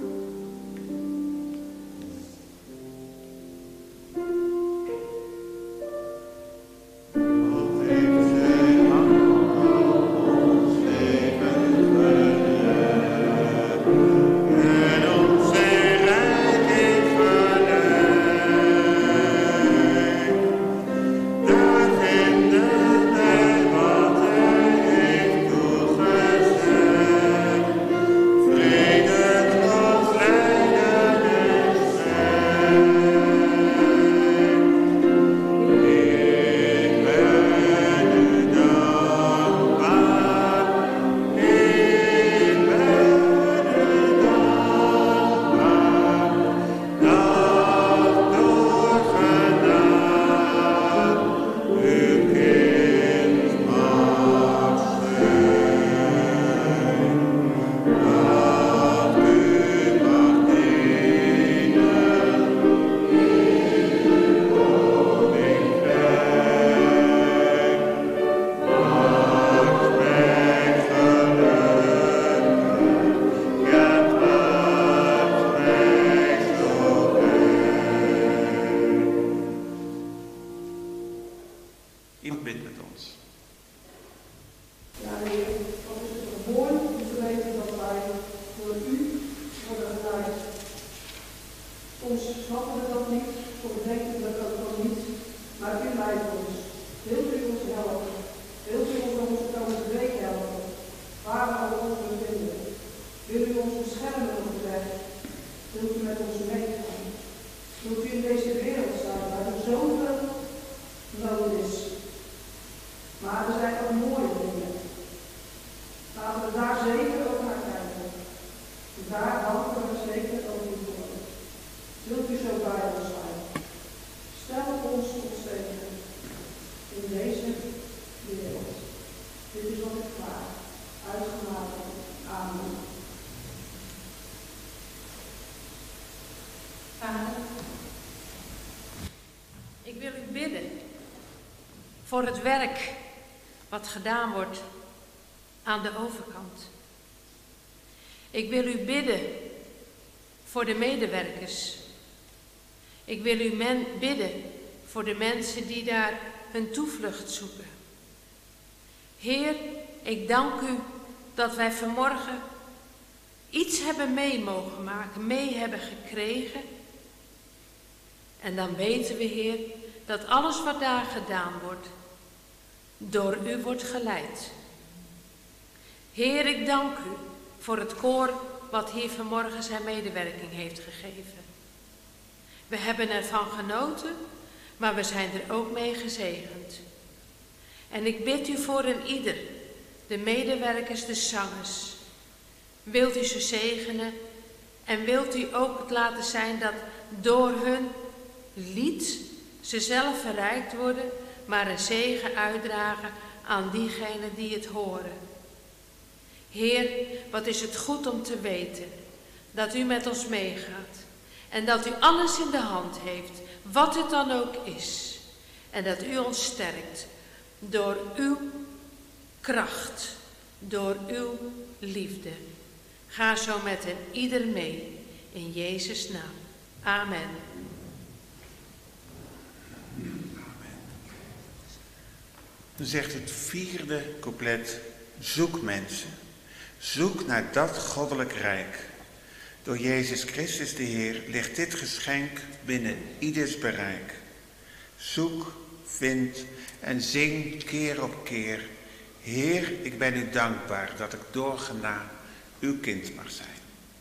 Ik wil u bidden voor het werk wat gedaan wordt aan de overkant. Ik wil u bidden voor de medewerkers. Ik wil u men bidden voor de mensen die daar hun toevlucht zoeken. Heer, ik dank u dat wij vanmorgen iets hebben mee mogen maken, mee hebben gekregen. En dan weten we, Heer, dat alles wat daar gedaan wordt, door u wordt geleid. Heer, ik dank u voor het koor wat hier vanmorgen zijn medewerking heeft gegeven. We hebben ervan genoten, maar we zijn er ook mee gezegend. En ik bid u voor een ieder, de medewerkers, de zangers. Wilt u ze zegenen en wilt u ook het laten zijn dat door hun lied ze zelf verrijkt worden, maar een zegen uitdragen aan diegenen die het horen. Heer, wat is het goed om te weten dat u met ons meegaat en dat u alles in de hand heeft, wat het dan ook is. En dat u ons sterkt door uw kracht, door uw liefde. Ga zo met een ieder mee, in Jezus' naam. Amen. Dan zegt het vierde couplet, zoek mensen, zoek naar dat goddelijk rijk. Door Jezus Christus de Heer ligt dit geschenk binnen ieders bereik. Zoek, vind en zing keer op keer. Heer, ik ben u dankbaar dat ik doorgena uw kind mag zijn.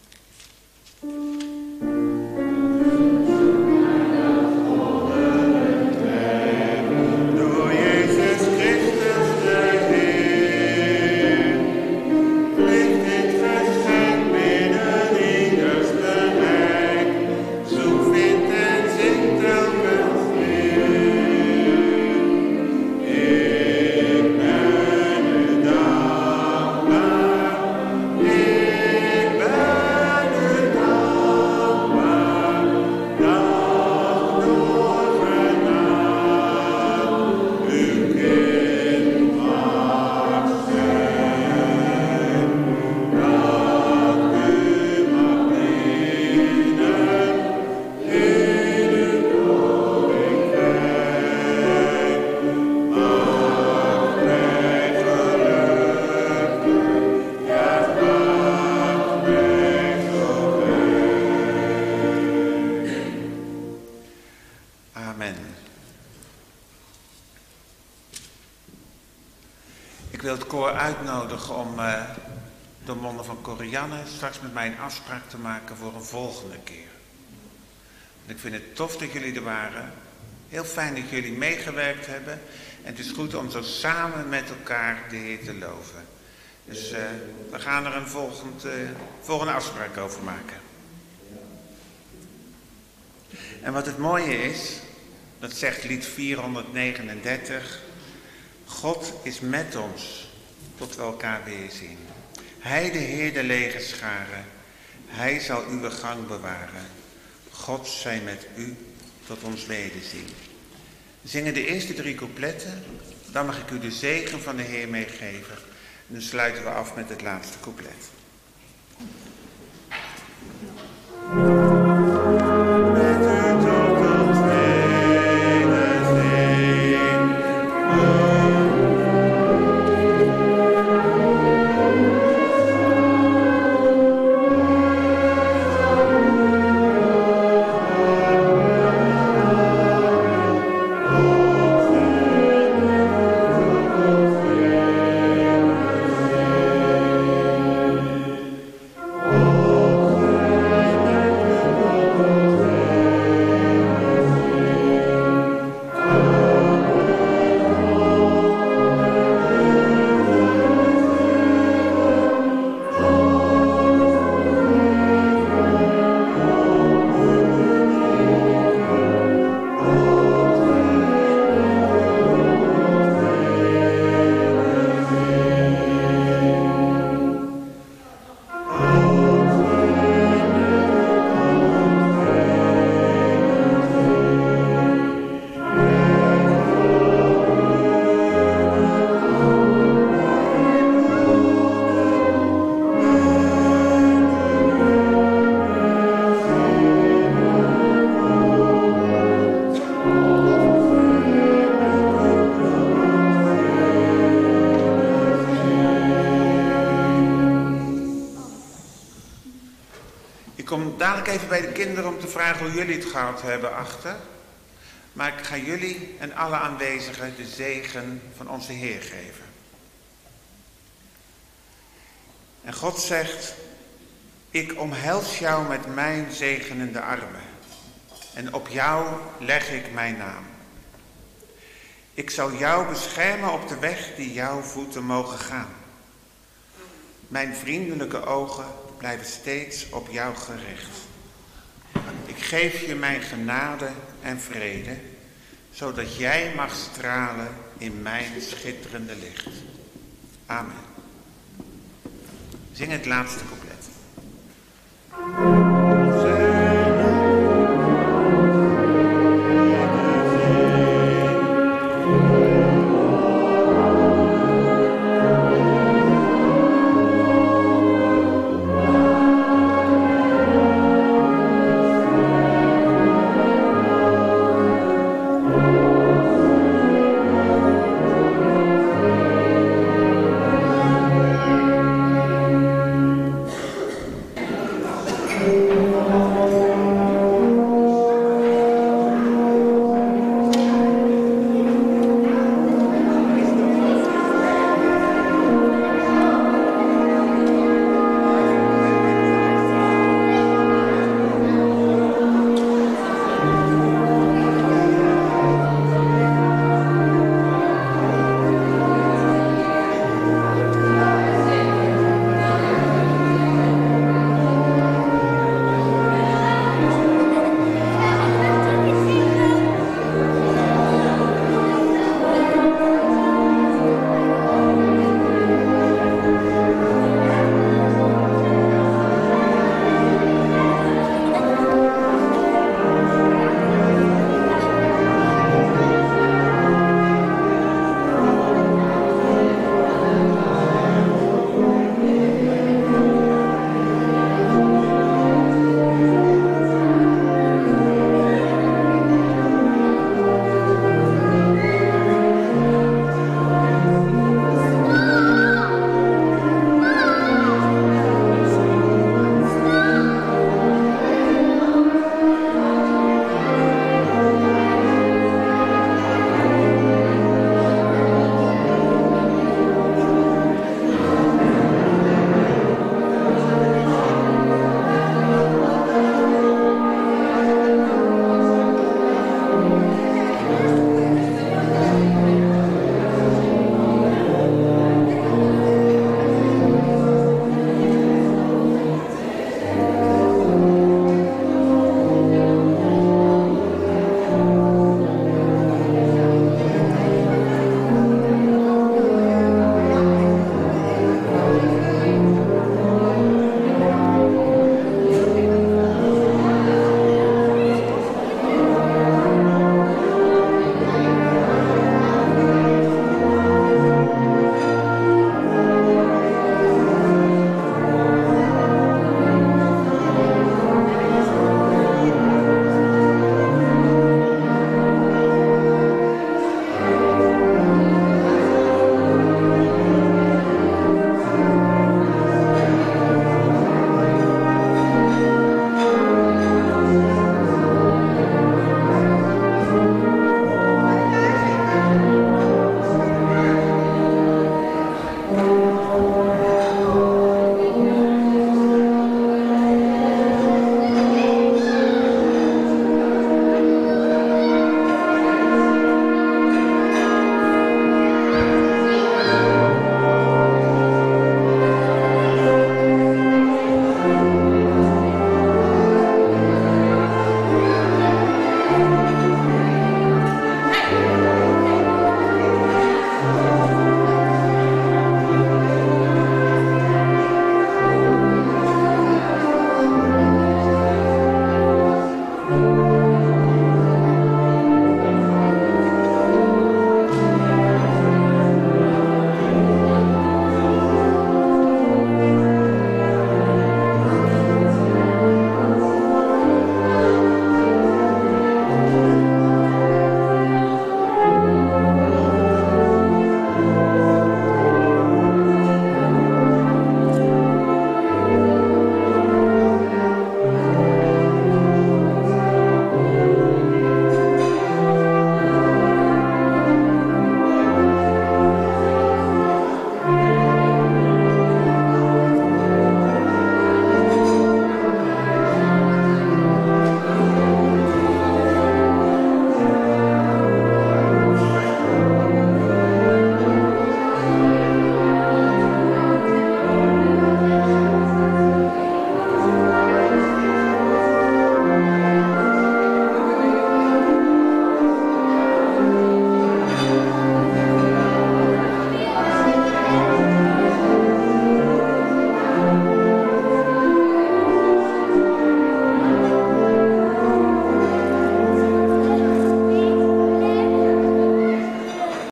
Uitnodigen om uh, door monden van Corianne straks met mij een afspraak te maken voor een volgende keer. En ik vind het tof dat jullie er waren. Heel fijn dat jullie meegewerkt hebben. En het is goed om zo samen met elkaar de Heer te loven. Dus uh, we gaan er een volgend, uh, volgende afspraak over maken. En wat het mooie is, dat zegt lied vierhonderdnegenendertig. God is met ons tot we elkaar weerzien. Hij de Heer de legerscharen, hij zal uw gang bewaren. God zij met u tot ons wederzien. We zingen de eerste drie coupletten, dan mag ik u de zegen van de Heer meegeven. En dan sluiten we af met het laatste couplet. Dadelijk even bij de kinderen om te vragen hoe jullie het gehad hebben achter. Maar ik ga jullie en alle aanwezigen de zegen van onze Heer geven. En God zegt, ik omhels jou met mijn zegenende armen. En op jou leg ik mijn naam. Ik zal jou beschermen op de weg die jouw voeten mogen gaan. Mijn vriendelijke ogen blijven steeds op jou gericht. Ik geef je mijn genade en vrede, zodat jij mag stralen in mijn schitterende licht. Amen. Zing het laatste couplet.